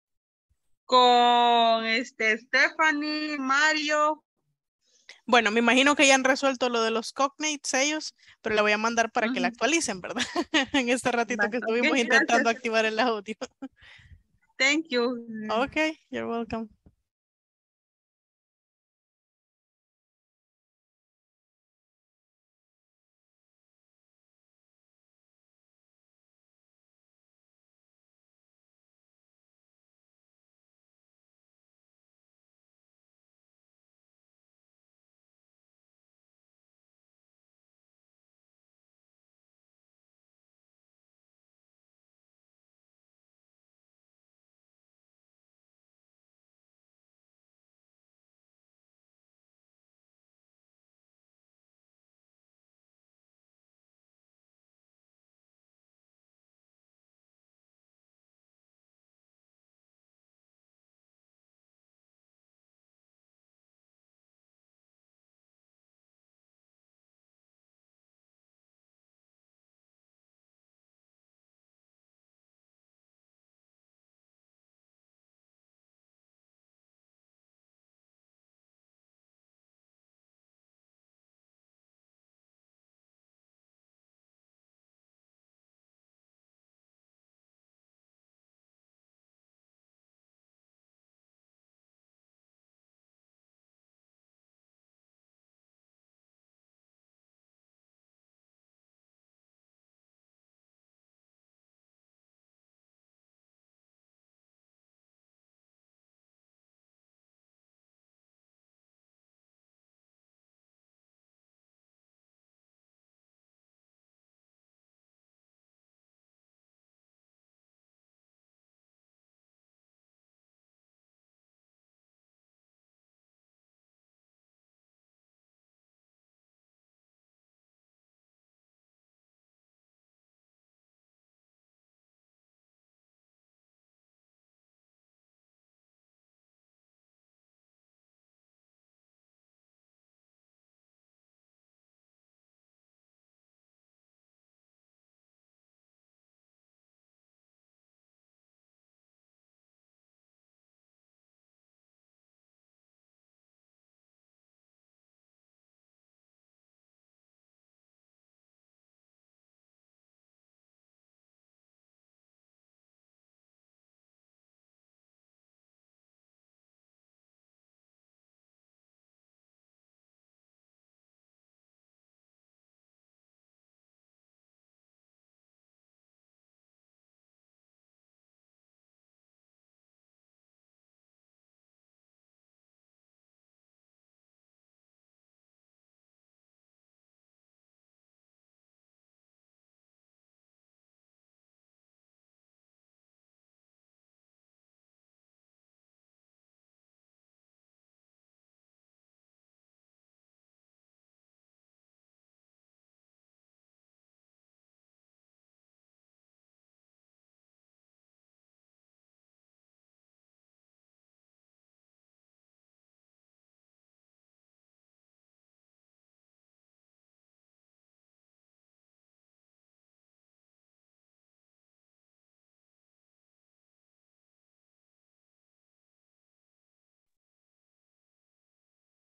con este Stephanie, Mario. Bueno, me imagino que ya han resuelto lo de los cognates ellos, pero le voy a mandar para que la Ujú. actualicen, ¿verdad? En este ratito Va, que ok, estuvimos intentando gracias. activar el audio. Thank you. Ok, you're welcome.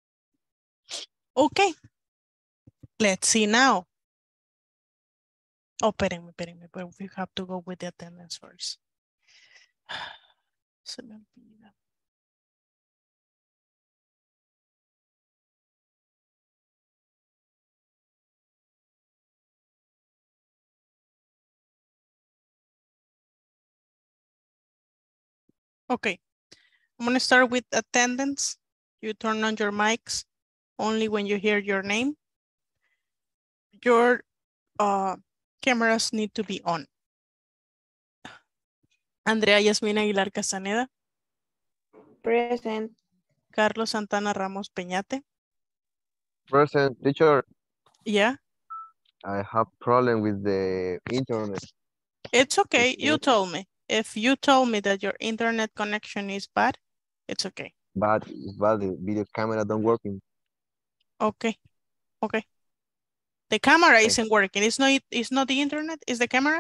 Okay, let's see now. Oh, espérenme, espérenme, but we have to go with the attendance first. Se me olvida. Okay, I'm gonna start with attendance. You turn on your mics only when you hear your name. Your uh, cameras need to be on. Andrea Yasmina Aguilar Castaneda. Present. Carlos Santana Ramos Peñate. Present, teacher. Yeah, I have problem with the internet. it's okay. It's You not told me. If you told me that your internet connection is bad, it's okay. bad. It's bad. The video camera don't working. Okay, okay. The camera Thank isn't working. It's not, it's not the internet, it's the camera?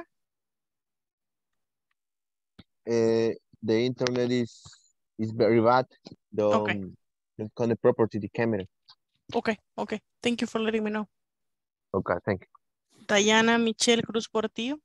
Uh, the internet is is very bad. The Okay, um, don't connect proper to the camera. okay, okay. Thank you for letting me know. Okay, thank you. Dayana Michelle Cruz Portillo.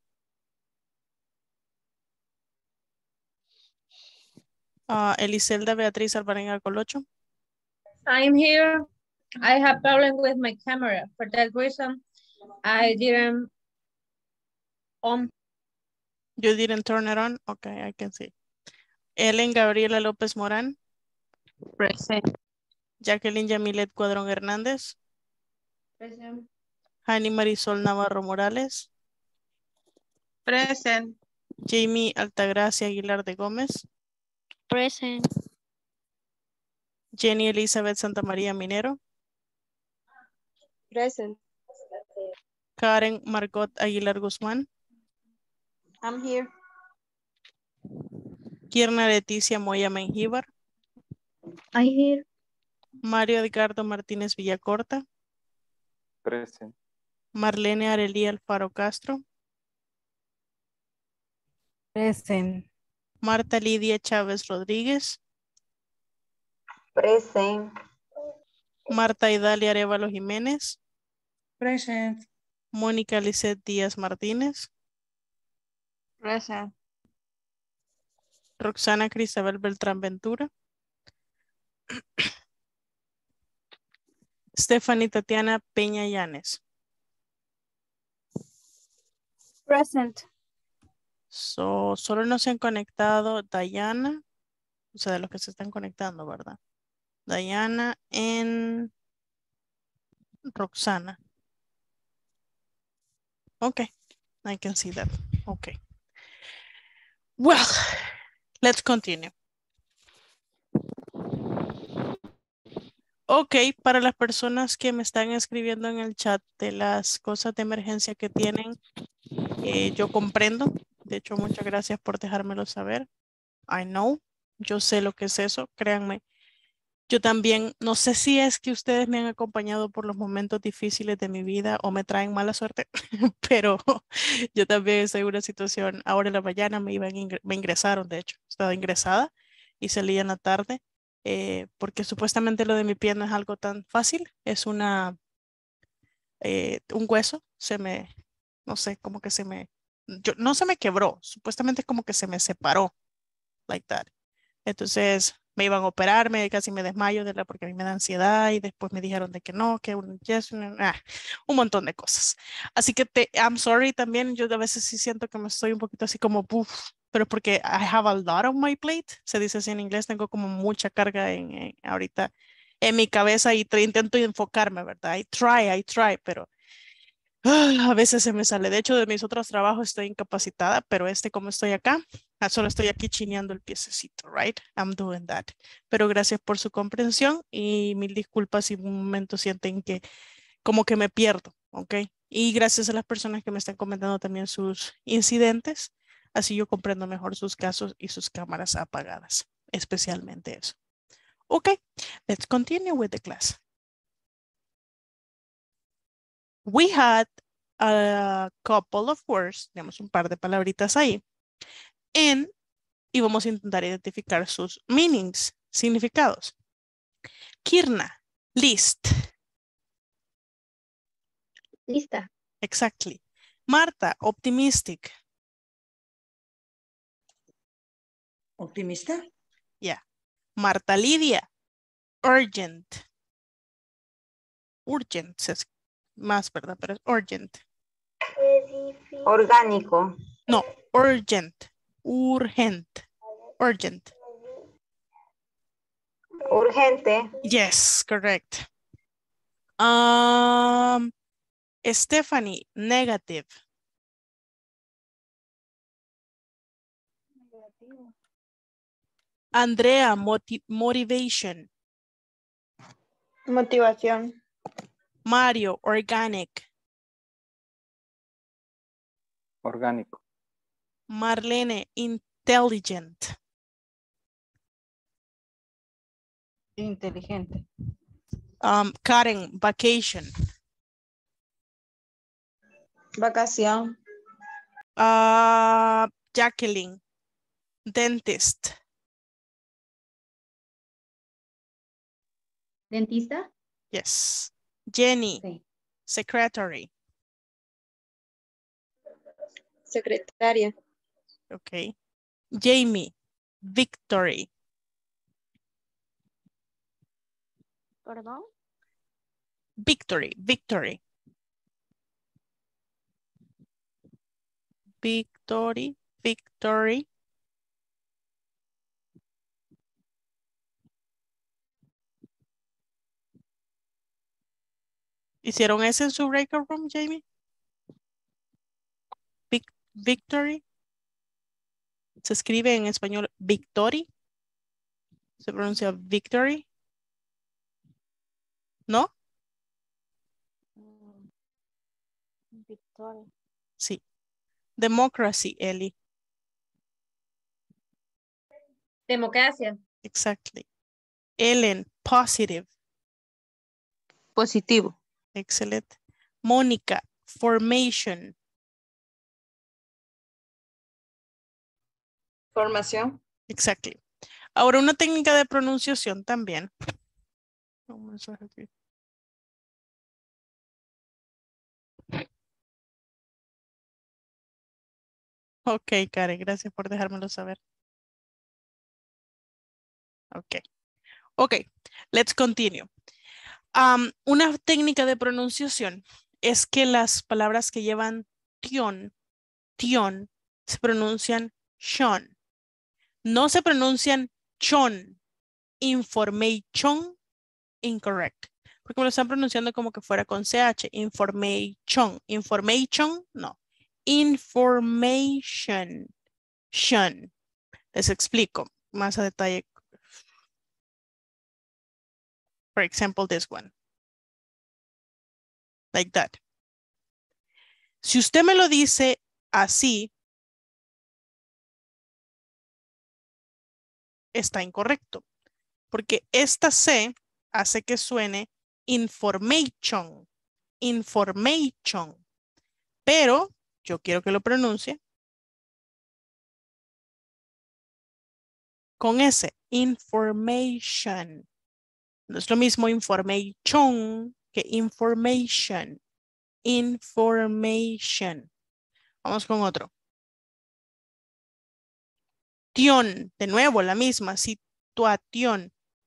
Uh, Eliselda Beatriz Alvarenga Colocho. I'm here. I have problem with my camera. For that reason, I didn't on. You didn't turn it on? Okay, I can see. Ellen Gabriela López Morán. Present. Jacqueline Yamilet Cuadrón Hernández. Present. Hani Marisol Navarro Morales. Present. Jamie Altagracia Aguilar de Gómez. Present. Jenny Elizabeth Santamaría Minero. Present. Karen Margot Aguilar Guzmán. I'm here. Kierna Leticia Moya Mengíbar. I'm here. Mario Edgardo Martínez Villacorta. Present. Marlene Arelía Alfaro Castro. Present. Marta Lidia Chávez Rodríguez. Present. Marta Idalia Arevalo Jiménez. Present. Mónica Lisset Díaz Martínez. Present. Roxana Cristabel Beltrán Ventura. Stephanie Tatiana Peña Llanes. Present. So, solo no se han conectado Diana, o sea, de los que se están conectando, ¿verdad? Diana en Roxana. Okay, I can see that. Okay. Well, let's continue. Ok, para las personas que me están escribiendo en el chat de las cosas de emergencia que tienen, eh, yo comprendo. De hecho, muchas gracias por dejármelo saber. I know, yo sé lo que es eso, créanme. Yo también, no sé si es que ustedes me han acompañado por los momentos difíciles de mi vida o me traen mala suerte, pero yo también estoy en una situación, ahora en la mañana me, iban ingre- me ingresaron, de hecho, estaba ingresada y salí en la tarde, eh, porque supuestamente lo de mi pie no es algo tan fácil, es una, eh, un hueso, se me, no sé, como que se me, yo, no se me quebró, supuestamente como que se me separó, like that. Entonces me iban a operar, me casi me desmayo de la, porque a mí me da ansiedad y después me dijeron de que no, que un, yes, un, ah, un montón de cosas. Así que te, I'm sorry también, yo a veces sí siento que me estoy un poquito así como, uff, pero porque I have a lot on my plate, se dice así en inglés, tengo como mucha carga en, en- ahorita en mi cabeza y tra- intento enfocarme, ¿verdad? I try, I try, pero ah, a veces se me sale. De hecho, de mis otros trabajos estoy incapacitada, pero este como estoy acá, ah, solo estoy aquí chineando el piececito, right? I'm doing that. Pero gracias por su comprensión y mil disculpas si en un momento sienten que como que me pierdo, ¿ok? Y gracias a las personas que me están comentando también sus incidentes, así yo comprendo mejor sus casos y sus cámaras apagadas, especialmente eso. Ok, let's continue with the class. We had a couple of words, tenemos un par de palabritas ahí, and y vamos a intentar identificar sus meanings, significados. Kirna, list, Lista. exactly. Marta, optimistic. ¿Optimista? Yeah. Marta Lidia, urgent. Urgent, es más, ¿verdad? Pero es urgent. Orgánico. No, urgent. Urgent. Urgent. Urgente. Yes, correct. Um, Stephanie, negative. Andrea, moti- motivation. Motivación. Mario, organic. Orgánico. Marlene, intelligent. Inteligente. Um, Karen, vacation. Vacación. Uh, Jacqueline, dentist. ¿Dentista? Yes. Jenny, Sí. secretary. Secretaria. Okay. Jamie, victory. Perdón. Victory, victory. Victory, victory. ¿Hicieron ese en su breakout room, Jamie? Vic victory. Se escribe en español victory. Se pronuncia victory. ¿No? Victoria. Sí. Democracy, Ellie. Democracia. Exactly. Ellen, positive. Positivo. Excellent. Mónica, formation. Formación. Exactly. Ahora una técnica de pronunciación también. Un mensaje aquí. Ok, Karen, gracias por dejármelo saber. Ok. Ok, let's continue. Um, una técnica de pronunciación es que las palabras que llevan tion, tion, se pronuncian shon. No se pronuncian chon. Information, incorrect. Porque me lo están pronunciando como que fuera con C H. Information. Information, no. Information. Shun. Les explico más a detalle. For example, this one. Like that. Si usted me lo dice así, está incorrecto. Porque esta C hace que suene information. Information. Pero yo quiero que lo pronuncie con S. Information. No es lo mismo information que information. Information. Vamos con otro. Tion, de nuevo la misma, situación.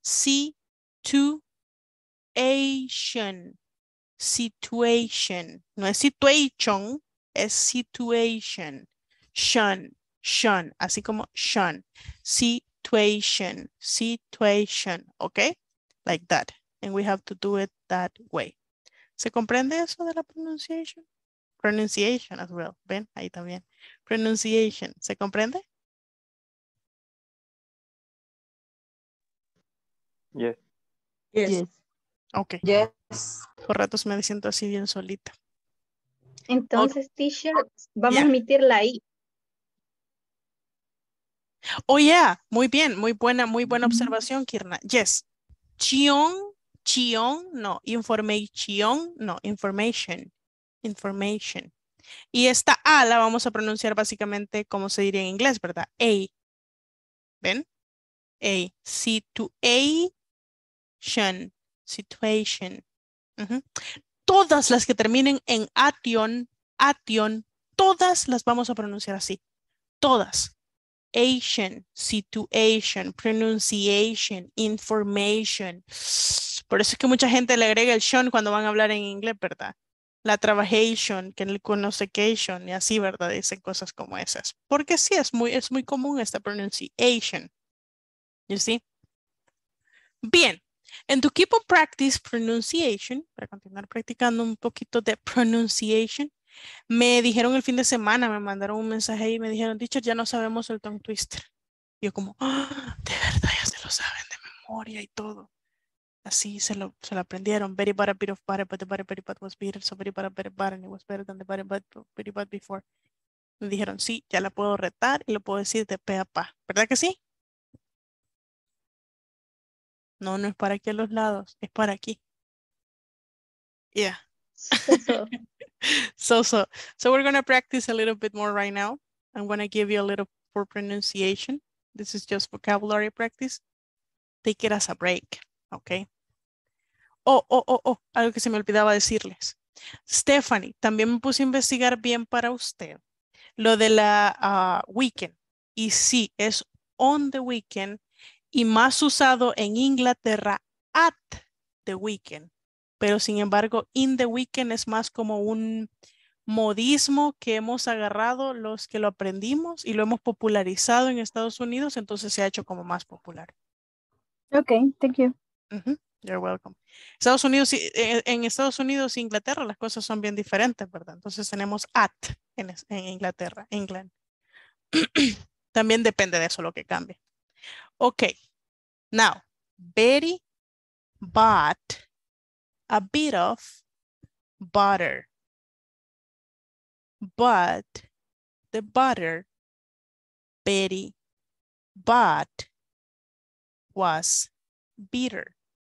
Situation. Situation. No es situation, es situation. Shun, shun, así como shun. Situation, situation, ¿ok? Like that. And we have to do it that way. ¿Se comprende eso de la pronunciation? Pronunciation as well. ¿Ven? Ahí también. Pronunciation. ¿Se comprende? Yes. Yes. Yes. Ok. Yes. Por ratos me siento así bien solita. Entonces, teacher, vamos Yeah. a emitir la I. Oh, yeah. Muy bien. Muy buena, muy buena observación, Kirna. Yes. Chion, chion, no. Information, no. Information. Information. Y esta A la vamos a pronunciar básicamente como se diría en inglés, ¿verdad? A. ¿Ven? A. Situation. Situation. Uh-huh. Todas las que terminen en ation, ation, todas las vamos a pronunciar así. Todas. Asian, situation, pronunciation, information. Por eso es que mucha gente le agrega el shon cuando van a hablar en inglés, ¿verdad? La trabajation, que el connotation y así, ¿verdad? Dicen cosas como esas. Porque sí, es muy, es muy común esta pronunciation. You see? Bien. And to keep on practice pronunciation, para continuar practicando un poquito de pronunciation, me dijeron el fin de semana, me mandaron un mensaje y me dijeron, teacher, ya no sabemos el tongue twister. Y yo como, "Ah, de verdad ya se lo saben de memoria y todo." Así se lo, se lo aprendieron. Very bad, a bit of butter, but the butter very bad was bitter. So very bad, a bit of butter, and it was better than the butter but very bad before. Me dijeron, sí, ya la puedo retar y lo puedo decir de pe a pa. ¿Verdad que sí? No, no es para aquí a los lados, es para aquí. Yeah. Eso. So, so, so we're going to practice a little bit more right now. I'm going to give you a little for pronunciation. This is just vocabulary practice. Take it as a break, okay? Oh, oh, oh, oh, algo que se me olvidaba decirles. Stephanie, también me puse a investigar bien para usted lo de la ah, weekend. Y sí, es on the weekend y más usado en Inglaterra at the weekend. Pero sin embargo, in the weekend es más como un modismo que hemos agarrado los que lo aprendimos y lo hemos popularizado en Estados Unidos, entonces se ha hecho como más popular. Okay, thank you. Ujú, you're welcome. Estados Unidos, y- eh, en Estados Unidos e Inglaterra las cosas son bien diferentes, ¿verdad? Entonces tenemos at en, es- en Inglaterra, England. También depende de eso lo que cambie. Ok, now, Betty bought a bit of butter, but the butter Betty bought was bitter.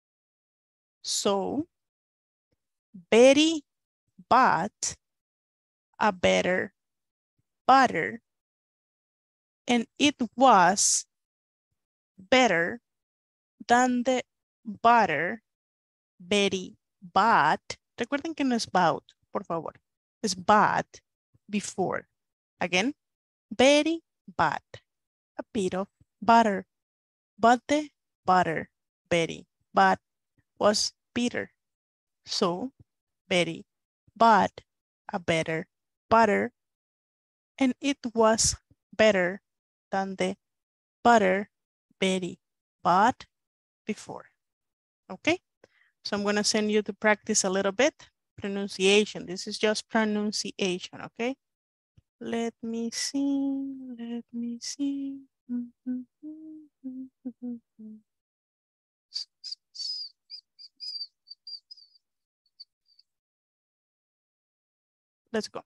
So, Betty bought a better butter and it was better than the butter Betty bought. Recuerden que no es bought, por favor. Es bought before. Again, Betty bought a bit of butter, but the butter Betty bought was bitter. So, Betty bought a better butter and it was better than the butter Betty bought before. Okay, so I'm going to send you to practice a little bit. Pronunciation. This is just pronunciation, okay? Let me see. Let me see. Let's go.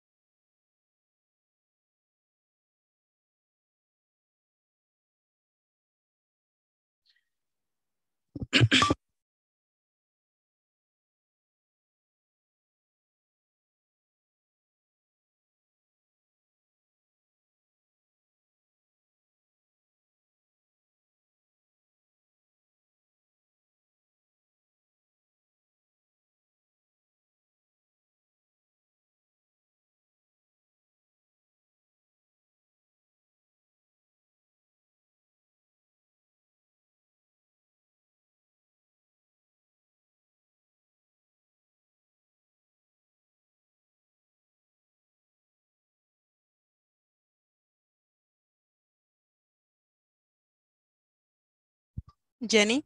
Jenny.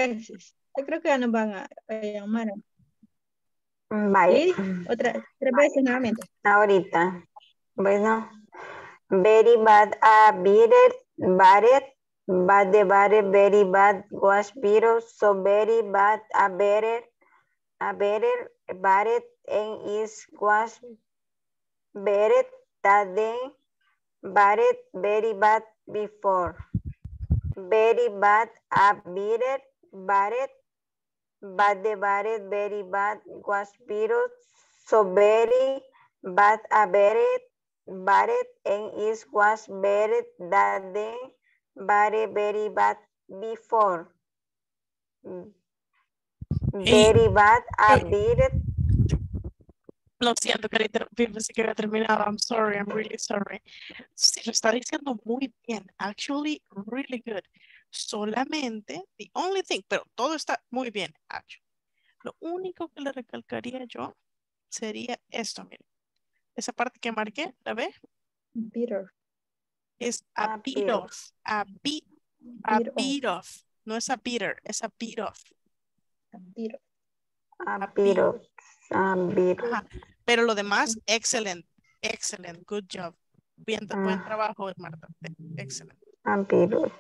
veces. Yo creo que ya nos van a, a llamar. Vaya. Lady, otra, tres veces nuevamente. Ahorita. Bueno. Very bad a better, bad, bad de bad, very bad was better, so very bad a better, a better, bad and is was better than bad, very bad before. Very bad a better, bad, bad de bad, very bad was better, so very bad a better, bad and it was better than the very very bad before. Very bad a bit. Lo siento que le interrumpí, pensé que había terminado. I'm sorry, I'm really sorry. Sí, lo está diciendo muy bien. Actually, really good. Solamente, the only thing, pero todo está muy bien, actually. Lo único que le recalcaría yo sería esto, miren. Esa parte que marqué, ¿la ve? Bitter. Es a, A bit bit. of, a bit, a Bit of. bit of. No es a bitter, es a bit of. A bit of. A bit of. A bit of. Ajá. Pero lo demás, excelente, excelente, good job. Bien, buen Ah. trabajo, Marta. Excelente. A bit of.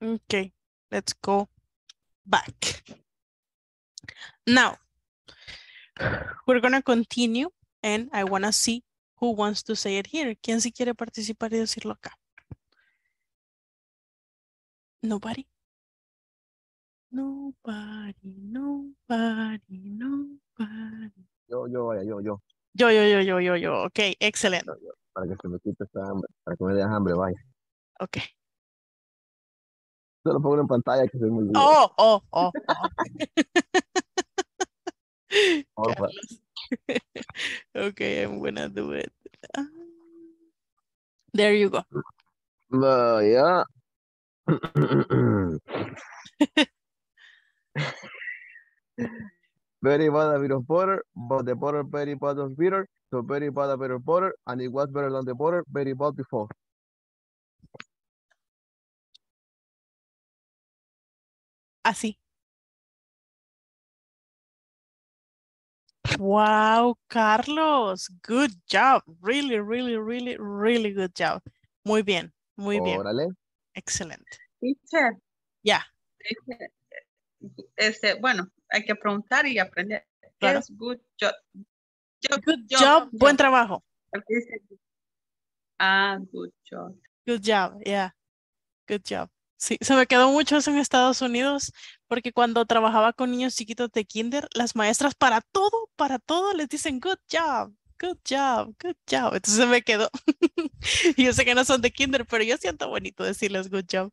Okay, let's go back. Now, we're gonna continue and I wanna see who wants to say it here. ¿Quién sí quiere participar y decirlo acá? Nobody? Nobody, nobody, nobody. Yo, yo, vaya, yo, yo. Yo, yo, yo, yo, yo, yo. Ok, excelente. Yo, yo. Para que se me quite esta hambre, para que me dé hambre, vaya. Ok. Solo pongo en pantalla que soy muy bien. Oh, oh, oh, oh. Porfa. Carlos. Okay, I'm gonna do it. Ah. There you go. Vaya. Very bad a bit of butter, but the butter very bad of bitter, so very bad a bit of butter, and it was better than the butter, very bad before. Así. Wow, Carlos. Good job. Really, really, really, really good job. Muy bien, muy bien. Órale. Excelente. Teacher. Ya. Teacher, Este, bueno, hay que preguntar y aprender. Claro. Es good job. Job, Good job, job, buen job. trabajo. Ah, good job. Good job, yeah. Good job. Sí, se me quedó mucho eso en Estados Unidos porque cuando trabajaba con niños chiquitos de kinder, las maestras para todo, para todo les dicen good job, good job, good job. Entonces se me quedó. Y yo sé que no son de kinder, pero yo siento bonito decirles good job.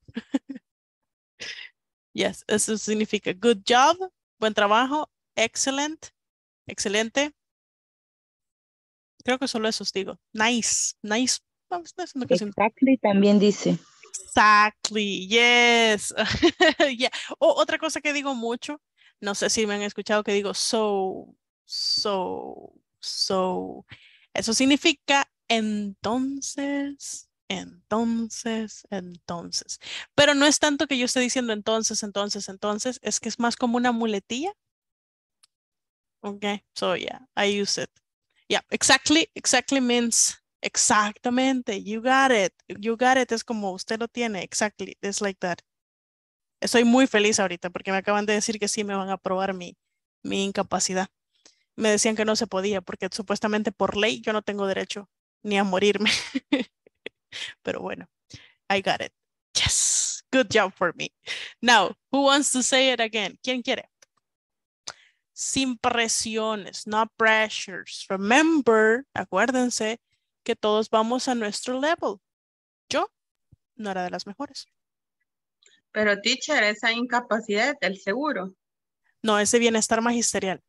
Yes, eso significa good job, buen trabajo, excellent, excelente. Creo que solo esos digo. Nice, nice. Vamos, no es una ocasión. Exactly también dice. Exactly, yes. Yeah. O otra cosa que digo mucho, no sé si me han escuchado que digo so, so, so. Eso significa entonces, entonces, entonces. Pero no es tanto que yo esté diciendo entonces, entonces, entonces, es que es más como una muletilla. Okay, so yeah, I use it. Yeah, exactly, exactly means exactamente, you got it, you got it, es como usted lo tiene, exactly, it's like that. Estoy muy feliz ahorita porque me acaban de decir que sí me van a aprobar mi, mi incapacidad. Me decían que no se podía porque supuestamente por ley yo no tengo derecho ni a morirme. Pero bueno, I got it. Yes, good job for me. Now, who wants to say it again? ¿Quién quiere? Sin presiones, no pressures. Remember, acuérdense que todos vamos a nuestro level. Yo no era de las mejores. Pero teacher, esa incapacidad del seguro. No, es de bienestar magisterial.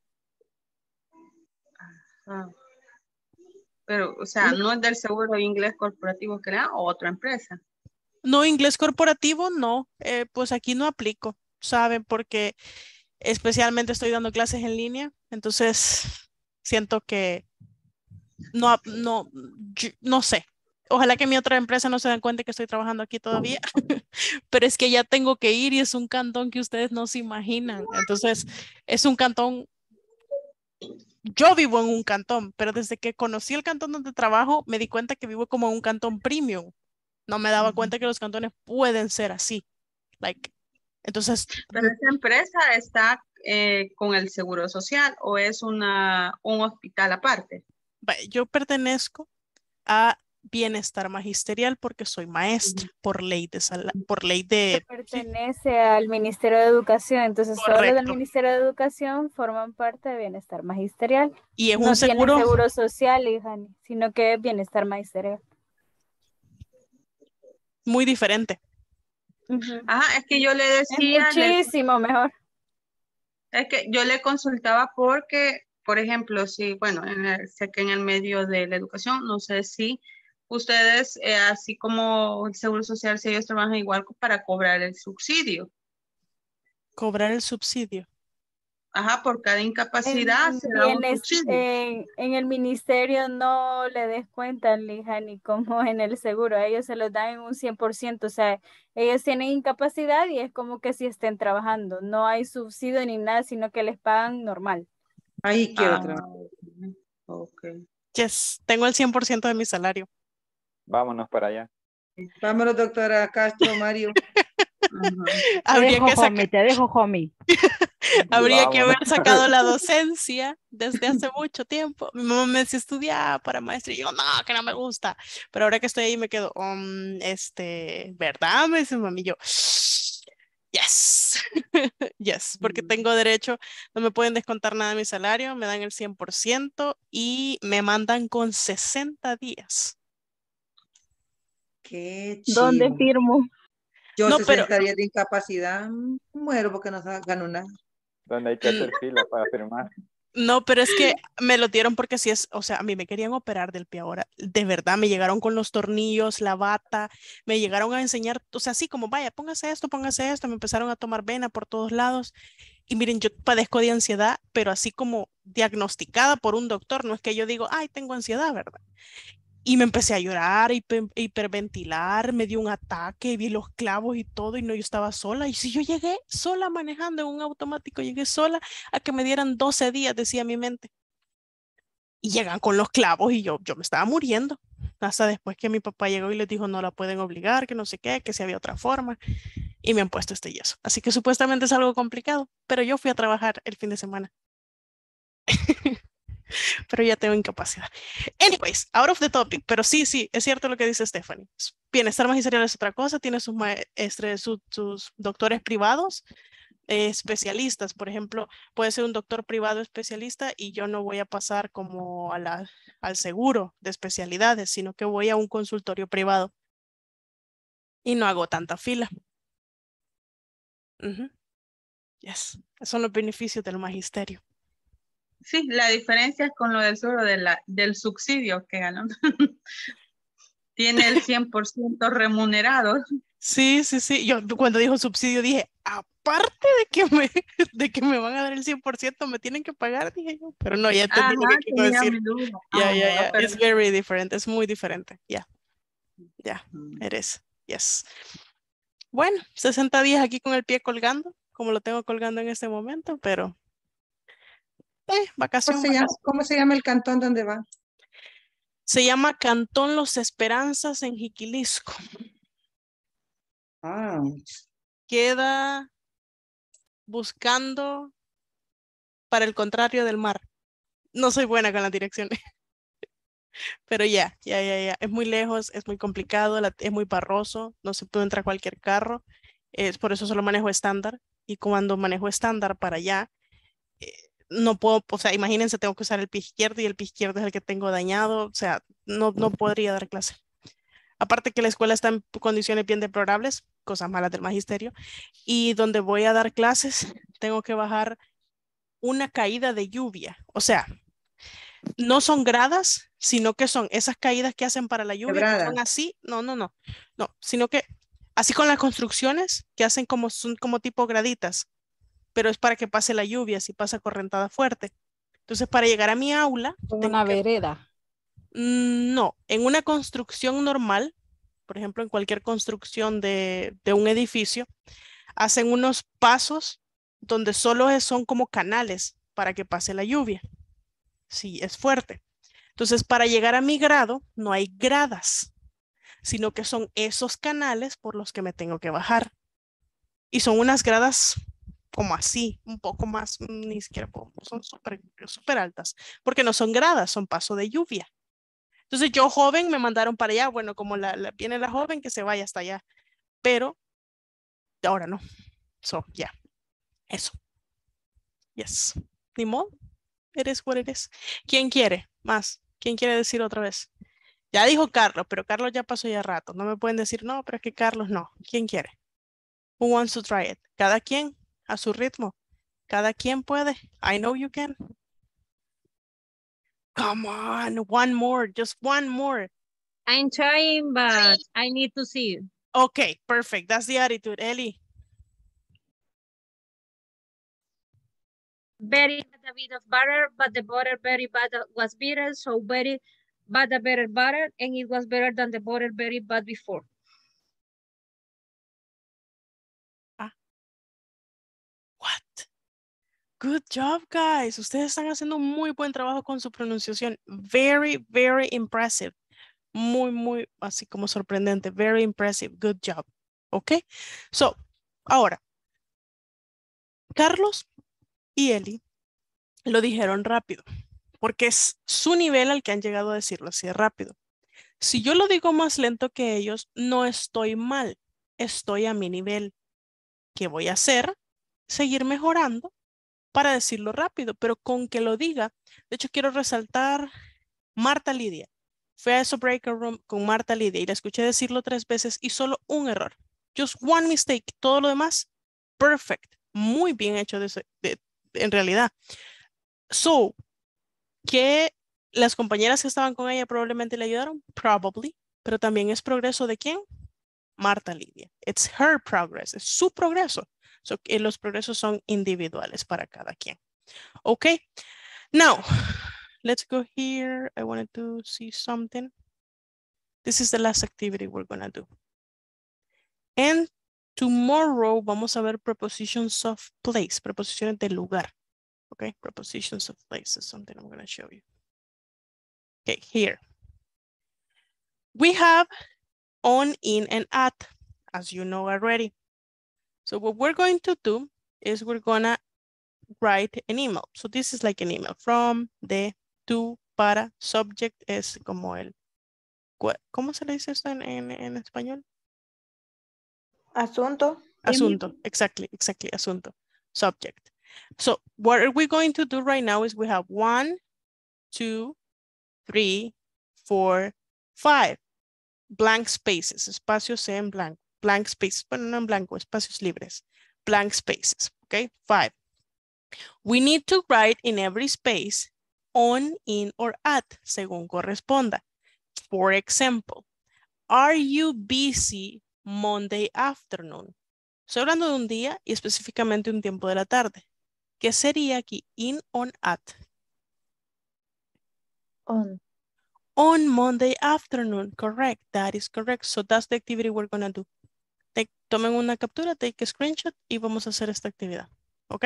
Ah. Pero, o sea, no es del seguro de inglés corporativo que da o otra empresa. No, inglés corporativo no. Eh, pues aquí no aplico, ¿saben? Porque especialmente estoy dando clases en línea. Entonces, siento que no, no, yo- no sé. Ojalá que mi otra empresa no se den cuenta que estoy trabajando aquí todavía. Pero es que ya tengo que ir y es un cantón que ustedes no se imaginan. Entonces, es un cantón. Yo vivo en un cantón, pero desde que conocí el cantón donde trabajo, me di cuenta que vivo como en un cantón premium. No me daba cuenta que los cantones pueden ser así. Like, entonces, Pero esa empresa está eh, con el seguro social o es una, un hospital aparte. va- yo pertenezco a bienestar magisterial porque soy maestra por ley de sala- por ley de Pertenece al Ministerio de Educación, entonces todos los del correcto. Ministerio de Educación forman parte de Bienestar Magisterial. Y es No un tiene seguro seguro social, Ijani, sino que es Bienestar Magisterial. muy diferente. Ujú. Ajá, es que yo le Es decía, le- muchísimo mejor. es que yo le consultaba porque, por ejemplo, si, bueno, en el- sé que en el medio de la educación, no sé si ustedes, eh, así como el seguro social, si ellos trabajan igual para cobrar el subsidio. Cobrar el subsidio. Ajá, por cada incapacidad En, se da un bienes- subsidio. en, en el ministerio no le descuentan, Lijani, como en el seguro. A ellos se los dan en un cien por ciento. O sea, ellos tienen incapacidad y es como que si estén trabajando. No hay subsidio ni nada, sino que les pagan normal. Ahí quiero Ah, trabajar. ok. Yes, tengo el cien por ciento de mi salario. Vámonos para allá. Vámonos, doctora Castro, Mario. Te Habría dejo, que sacar. homie, te dejo, homie. Habría que haber Vámonos. sacado la docencia desde hace mucho tiempo. Mi mamá me decía estudiar para maestra y yo, no, que no me gusta. Pero ahora que estoy ahí me quedo, um, este, ¿verdad? Me dice mami, yo, yes, yes, porque tengo derecho, no me pueden descontar nada de mi salario, me dan el cien por ciento y me mandan con sesenta días. Qué ¿Dónde chivo. firmo? Yo No, pero sesenta días de incapacidad, mm, muero porque no sa- gano nada. Donde hay que hacer fila para firmar. no, pero es que me lo dieron porque sí es, o sea, a mí me querían operar del pie ahora. De verdad, me llegaron con los tornillos, la bata, me llegaron a enseñar, o sea, así como, vaya, póngase esto, póngase esto, me empezaron a tomar vena por todos lados. Y miren, yo padezco de ansiedad, pero así como diagnosticada por un doctor, no es que yo digo, ay, tengo ansiedad, ¿verdad? Y me empecé a llorar, hiper- hiperventilar, me dio un ataque, vi los clavos y todo, y no, yo estaba sola. Y si yo llegué sola manejando en un automático, llegué sola a que me dieran doce días, decía mi mente. Y llegan con los clavos y yo, yo me estaba muriendo. Hasta después que mi papá llegó y les dijo, no la pueden obligar, que no sé qué, que si había otra forma. Y me han puesto este yeso. Así que supuestamente es algo complicado, pero yo fui a trabajar el fin de semana. Pero ya tengo incapacidad. Anyways, out of the topic, pero sí, sí, es cierto lo que dice Stephanie. Bienestar magisterial es otra cosa, tiene sus, maestres, sus, sus doctores privados, eh, especialistas, por ejemplo, puede ser un doctor privado especialista y yo no voy a pasar como a la, al seguro de especialidades, sino que voy a un consultorio privado y no hago tanta fila. Uh-huh. Yes, esos son los beneficios del magisterio. Sí, la diferencia es con lo del seguro de la, del subsidio que ganó. Tiene el cien por ciento remunerado. Sí, sí, sí. Yo cuando dijo subsidio dije, aparte de que me, de que me van a dar el cien por ciento, me tienen que pagar, dije yo. Pero no, ya entendí lo Ajá, que quiso tenía decir. mi duda. Ya, Ah, ya, bueno, ya. pero It's very different. Es muy diferente. Ya. Ya, it is. Yes. Bueno, sesenta días aquí con el pie colgando, como lo tengo colgando en este momento, pero eh, ¿Cómo vacación, se llama, vacación. cómo se llama el cantón donde va? Se llama Cantón Los Esperanzas en Jiquilisco. Ah, Queda buscando para el contrario del mar. No soy buena con las direcciones. Pero ya, ya, ya, ya. Es muy lejos, es muy complicado, la- es muy barroso, no se puede entrar cualquier carro. Es por eso solo manejo estándar. Y cuando manejo estándar para allá, eh, no puedo, o sea, imagínense, tengo que usar el pie izquierdo y el pie izquierdo es el que tengo dañado. O sea, no, no podría dar clase. Aparte que la escuela está en condiciones bien deplorables, cosas malas del magisterio. Y donde voy a dar clases, tengo que bajar una caída de lluvia. O sea, no son gradas, sino que son esas caídas que hacen para la lluvia, que son quebrada. así, no, no, no, no, sino que así con las construcciones que hacen como, son como tipo graditas, pero es para que pase la lluvia, si pasa correntada fuerte. Entonces, para llegar a mi aula, tengo Una que, vereda. mm, no, en una construcción normal, por ejemplo, en cualquier construcción de, de un edificio, hacen unos pasos donde solo es- son como canales para que pase la lluvia, si es fuerte. Entonces, para llegar a mi grado, no hay gradas, sino que son esos canales por los que me tengo que bajar. Y son unas gradas como así, un poco más, mm, ni siquiera puedo- son súper súper altas, porque no son gradas, son paso de lluvia. Entonces, yo joven me mandaron para allá, bueno, como la, la- viene la joven, que se vaya hasta allá, pero ahora no. So, ya, yeah. Eso. Yes. Ni modo. It is what it is. ¿Quién quiere más? ¿Quién quiere decir otra vez? Ya dijo Carlos, pero Carlos ya pasó ya rato. No me pueden decir, no, pero es que Carlos no. ¿Quién quiere? Who wants to try it? Cada quien a su ritmo. Cada quien puede. I know you can. Come on, one more, just one more. I'm trying, but I need to see you. Okay, perfect. That's the attitude. Ellie. Very bad a bit of butter, but the butter very bad was bitter, so very bad a better butter, and it was better than the butter very bad before. Ah. What? Good job, guys. Ustedes están haciendo un muy buen trabajo con su pronunciación. Very, very impressive. Muy, muy, así como sorprendente. Very impressive. Good job. Okay. So, Ahora, Carlos y Eli lo dijeron rápido, porque es su nivel al que han llegado a decirlo así de rápido. Si yo lo digo más lento que ellos, no estoy mal, estoy a mi nivel. ¿Qué voy a hacer? Seguir mejorando para decirlo rápido, pero con que lo diga. De hecho, quiero resaltar Marta Lidia. Fue a eso Breaker Room con Marta Lidia y la escuché decirlo tres veces y solo un error. Just one mistake. Todo lo demás, perfect. Muy bien hecho de, de, en realidad. So, que las compañeras que estaban con ella probablemente le ayudaron, probably, pero también es progreso de quién? Marta Lidia. It's her progress, es su progreso. So, que los progresos son individuales para cada quien. Okay, now let's go here. I wanted to see something. This is the last activity we're gonna do. And tomorrow vamos a ver prepositions of place, preposiciones de lugar. Okay, prepositions of place is something I'm gonna show you. Okay, here. We have on, in, and at, as you know already. So what we're going to do is we're gonna write an email. So this is like an email from, de, to, para, subject es como el, ¿cómo se le dice esto en, en, en español? Asunto. Asunto, exactly, exactly, asunto, subject. So what are we going to do right now is we have one, two, three, four, five blank spaces, espacios en blanco, blank spaces, bueno, no en blanco, espacios libres, blank spaces, okay, five. We need to write in every space on, in, or at, según corresponda. For example, are you busy Monday afternoon? Estoy hablando de un día y específicamente un tiempo de la tarde. ¿Qué sería aquí? In, on, at. On. On Monday afternoon, correct. That is correct. So that's the activity we're going to do. Take, tomen una captura, take a screenshot y vamos a hacer esta actividad. ¿Ok?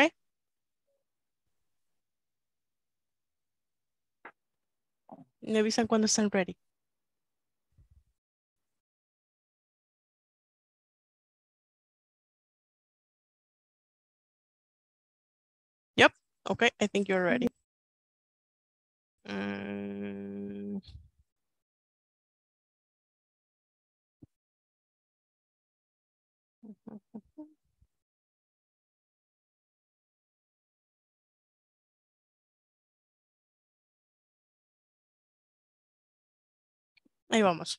Me avisan cuando estén ready. Yep. Okay, I think you're ready. Mm. Ahí vamos.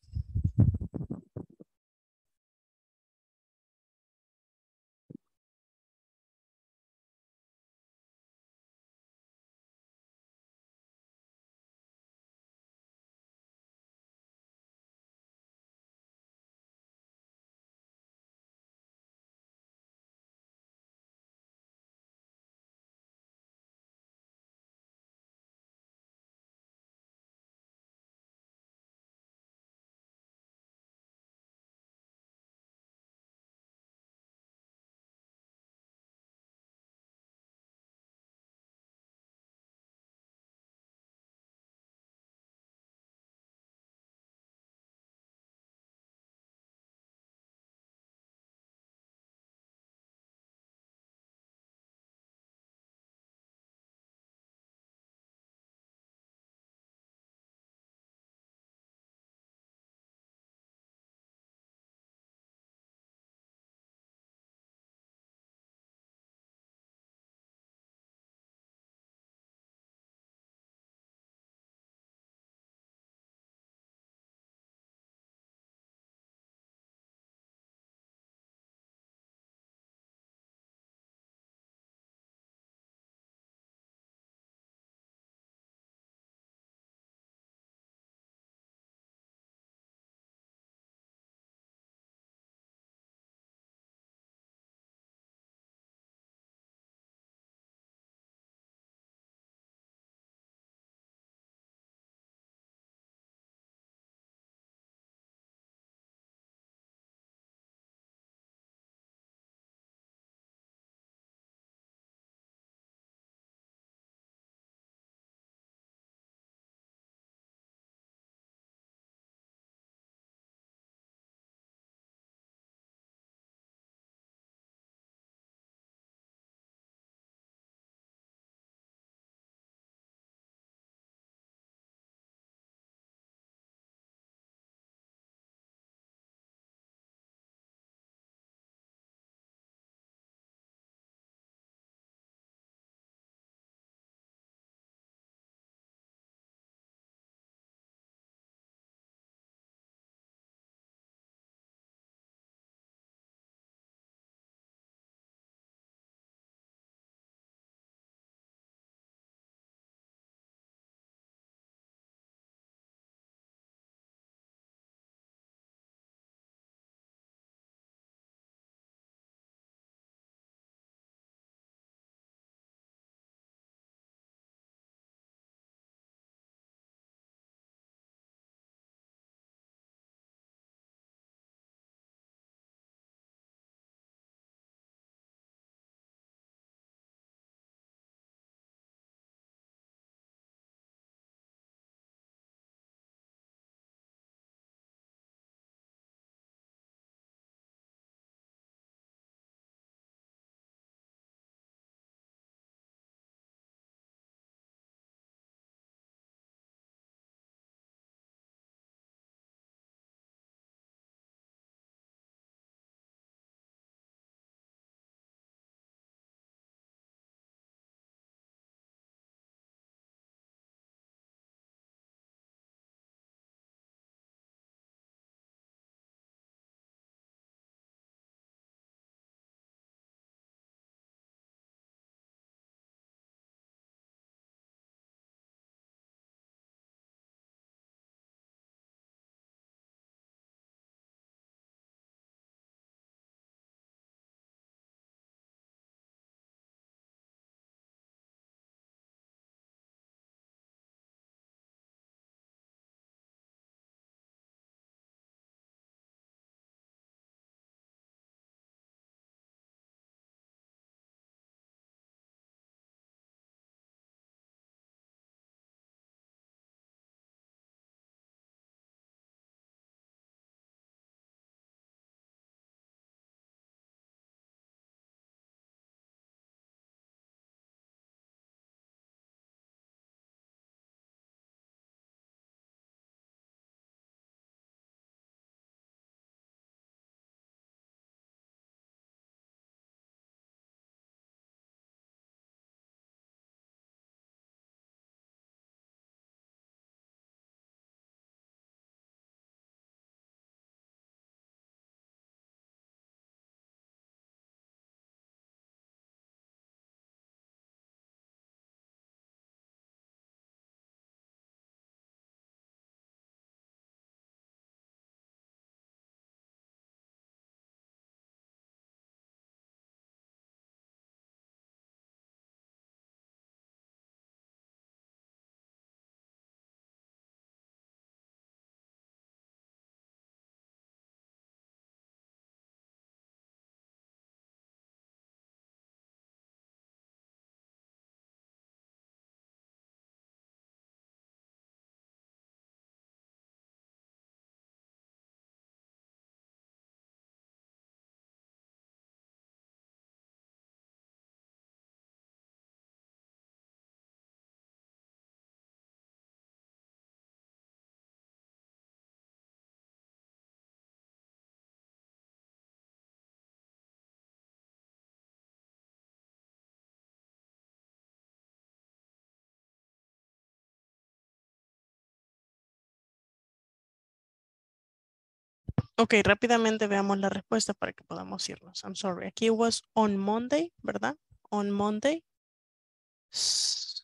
Ok, rápidamente veamos la respuesta para que podamos irnos. I'm sorry. Aquí was on Monday, ¿verdad? On Monday. S-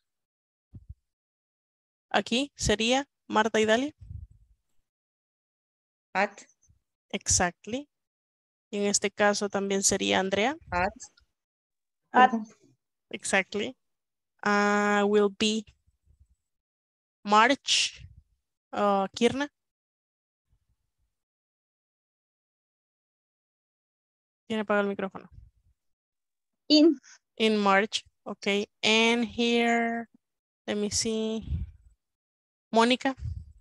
Aquí sería Marta y Dalia. At, Exactly. Y en este caso también sería Andrea. at. At. Perdón. Exactly. Uh, will be March. Uh, Kirna. Tiene apagado el micrófono. In. In March. Okay. And here, let me see. Mónica.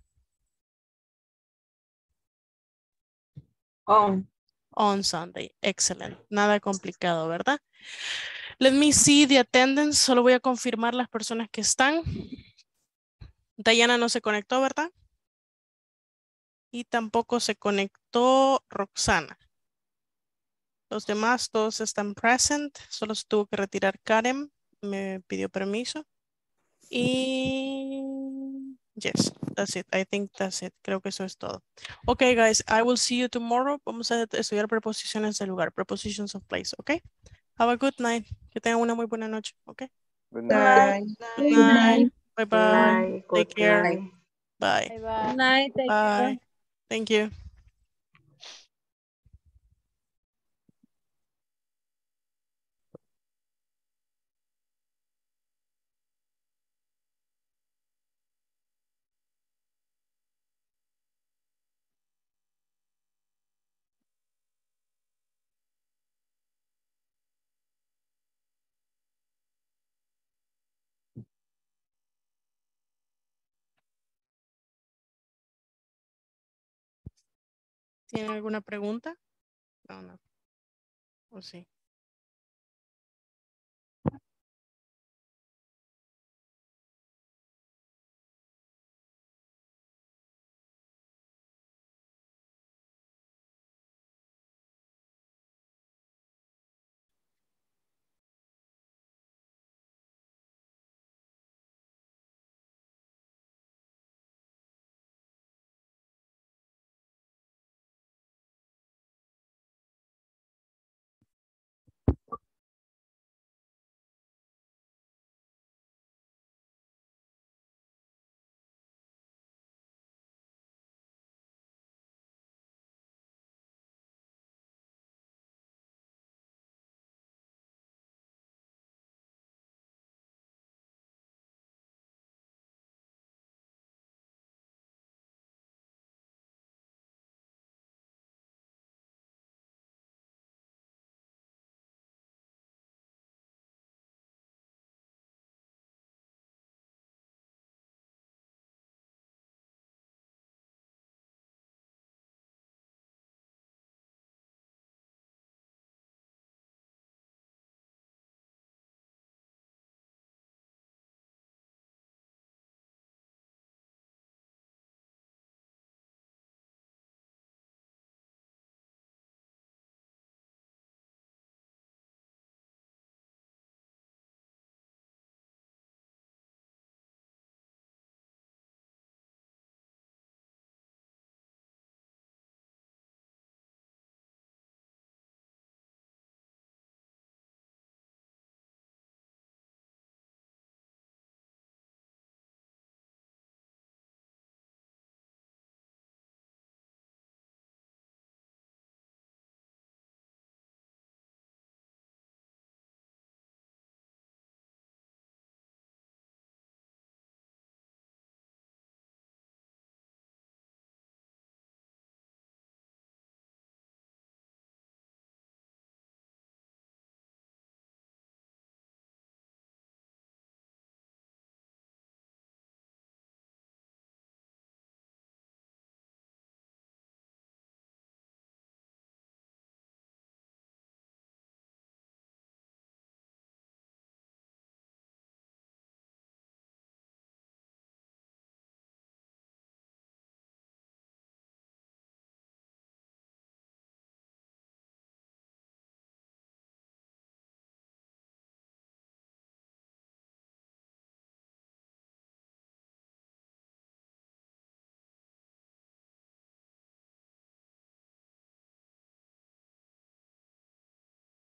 On. On Sunday. Excellent. Nada complicado, ¿verdad? Let me see the attendance. Solo voy a confirmar las personas que están. Dayana no se conectó, ¿verdad? Y tampoco se conectó Roxana. Los demás todos están present. Solo se tuvo que retirar Karen. Me pidió permiso. Y yes, that's it. I think that's it. Creo que eso es todo. Okay, guys, I will see you tomorrow. Vamos a estudiar preposiciones de lugar, prepositions of place, okay? Have a good night. Que tengan una muy buena noche, okay? Good Good night. night. Good Good night. night. Bye Good bye. night. Take Good care. night. Bye. Bye Good bye. night. Take care. Bye. Thank you. ¿Tienen alguna pregunta? No, no. ¿O sí?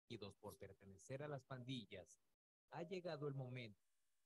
Unidos por pertenecer a las pandillas, ha llegado el momento.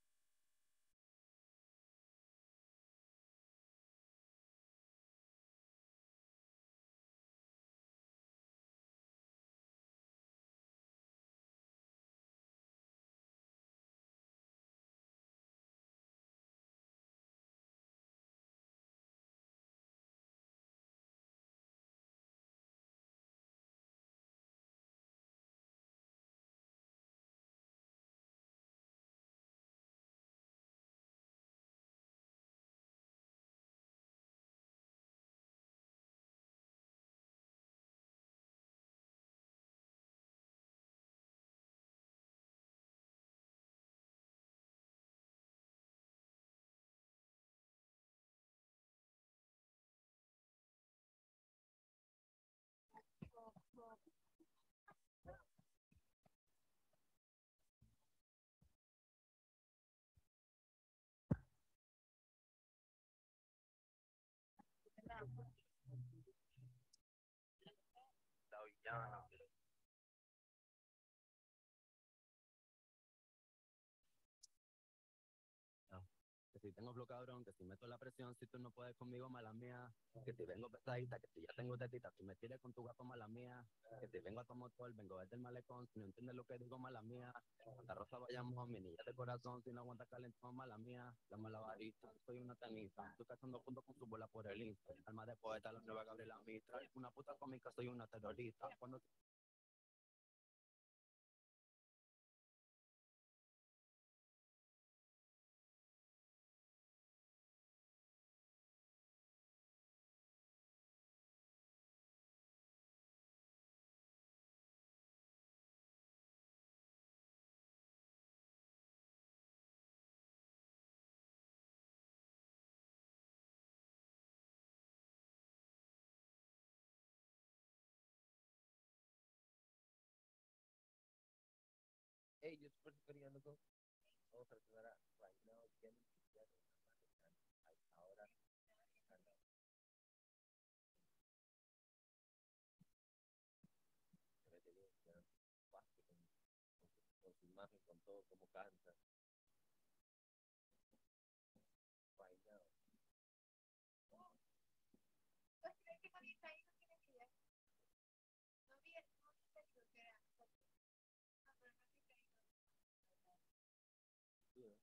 Que si tengo bloqueador, que si meto la presión, si tú no puedes conmigo, mala mía. Que si vengo pesadita, que si ya tengo tetita, tú me tires con tu gato, mala mía. Que si vengo a tu motor, vengo desde el malecón, si no entiendes lo que digo, mala mía. Santa Rosa vayamos a mi niña de corazón, si no aguanta calentón, mala mía. La malabarista, soy una tenista, estoy cazando puntos con su bola por el Insta. Alma de poeta, la nueva Gabriela Mistral. Una puta cómica, soy una terrorista. Cuando hey, yo estoy queriendo go. Vamos a tratar a right now again. Ahora, con su imagen, con todo, como canta. Right now. Pues creo que con esta ahí no tiene que ir. No vi el no vi el que era. No, pero no tiene que ir. Yeah.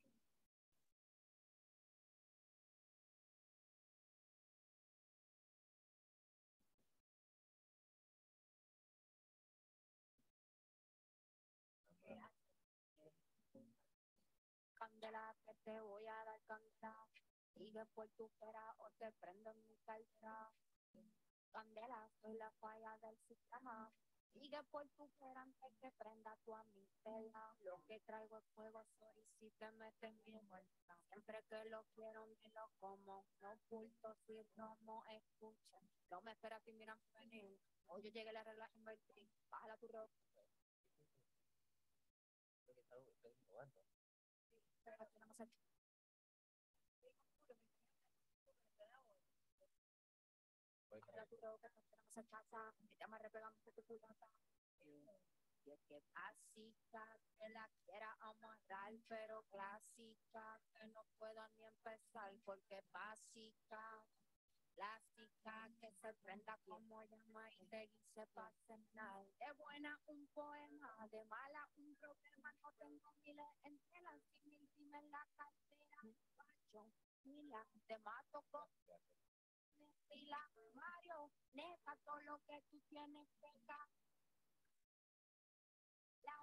Candela, que te voy a dar candela. Sigue por tu pera o te prendo en mi cartera. Candela, soy la falla del sistema. Sigue por tu pera antes que prenda tu amistela. Lo que traigo es fuego, sorry, si te metes mi vuelta. Siempre que lo quiero, me lo como. No oculto si romo, escucha. No me esperas y miran venir. Hoy yo llegué a la regla invertir. Bájala tu ropa. Pero tenemos el la tu ropa, no tenemos en casa, ya me repegamos de tu culata. Y es que básica, que la quiera amarrar, pero clásica, que no pueda ni empezar, porque básica, clásica, que se prenda como llama y te dice pase nada. De buena un poema, de mala un problema, no tengo miles entre las y mil dime en la cartera, yo, mila, te mato con fila, Mario, neta, todo lo que tú tienes pega. La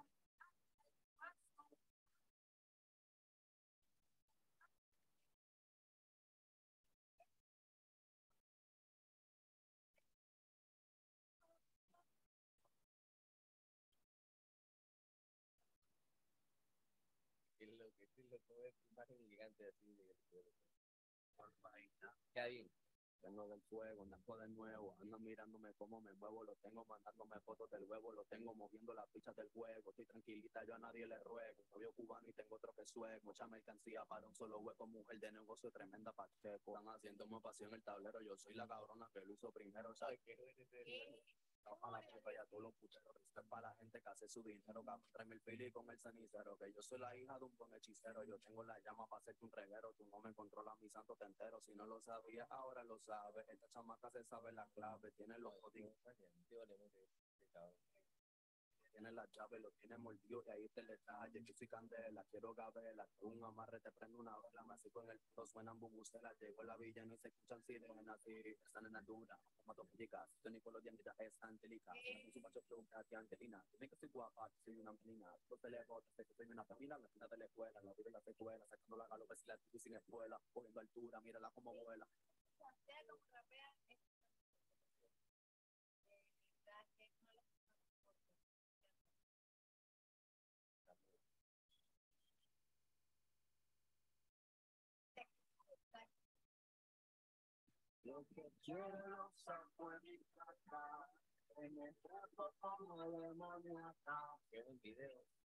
Y lo que sí lo tuve es imagen gigante así de por vaina. ¿Qué hay? Vengo del fuego, naco de nuevo, ando mirándome cómo me muevo, lo tengo mandándome fotos del huevo, lo tengo moviendo las fichas del juego, estoy tranquilita, yo a nadie le ruego, novio cubano y tengo otro que sueco, mucha mercancía para un solo hueco, mujer de negocio tremenda pacheco, están haciéndome pasión el tablero, yo soy la cabrona que lo hizo primero, ¿sabes qué? para la puta, ya tú los puteros. Esto es para la gente que hace su dinero, que trae mil fili con el cenicero. Que yo soy la hija de un buen hechicero. Yo tengo la llama para hacerte un reguero. Tú no me controlas, mi santo te entero. Si no lo sabías, ahora lo sabes. Esta chamaca se sabe la clave. Tiene los códigos. Tiene la llave, lo tiene mordido y ahí te le detalle. Yo soy candela, quiero gabela. Un amarre te prende una vela. Me así con el puto suenan bubucelas. Llego a la villa y no se escuchan sirenas. Y están en la dura, como dominicanas. Estoy ni con los dientes, es angélica. Me puso macho pregunta aquí Angelina. Dime que soy guapa, que soy una menina. Yo te le botas, sé que soy una familia. Me quita de la escuela, la vida en la secuela. Sacando la galo, si la estoy sin escuela. Cogiendo altura, mírala como vuela. Lo que quiero lo saco en mi casa, en el trapo como demoníaca. Quiero un video.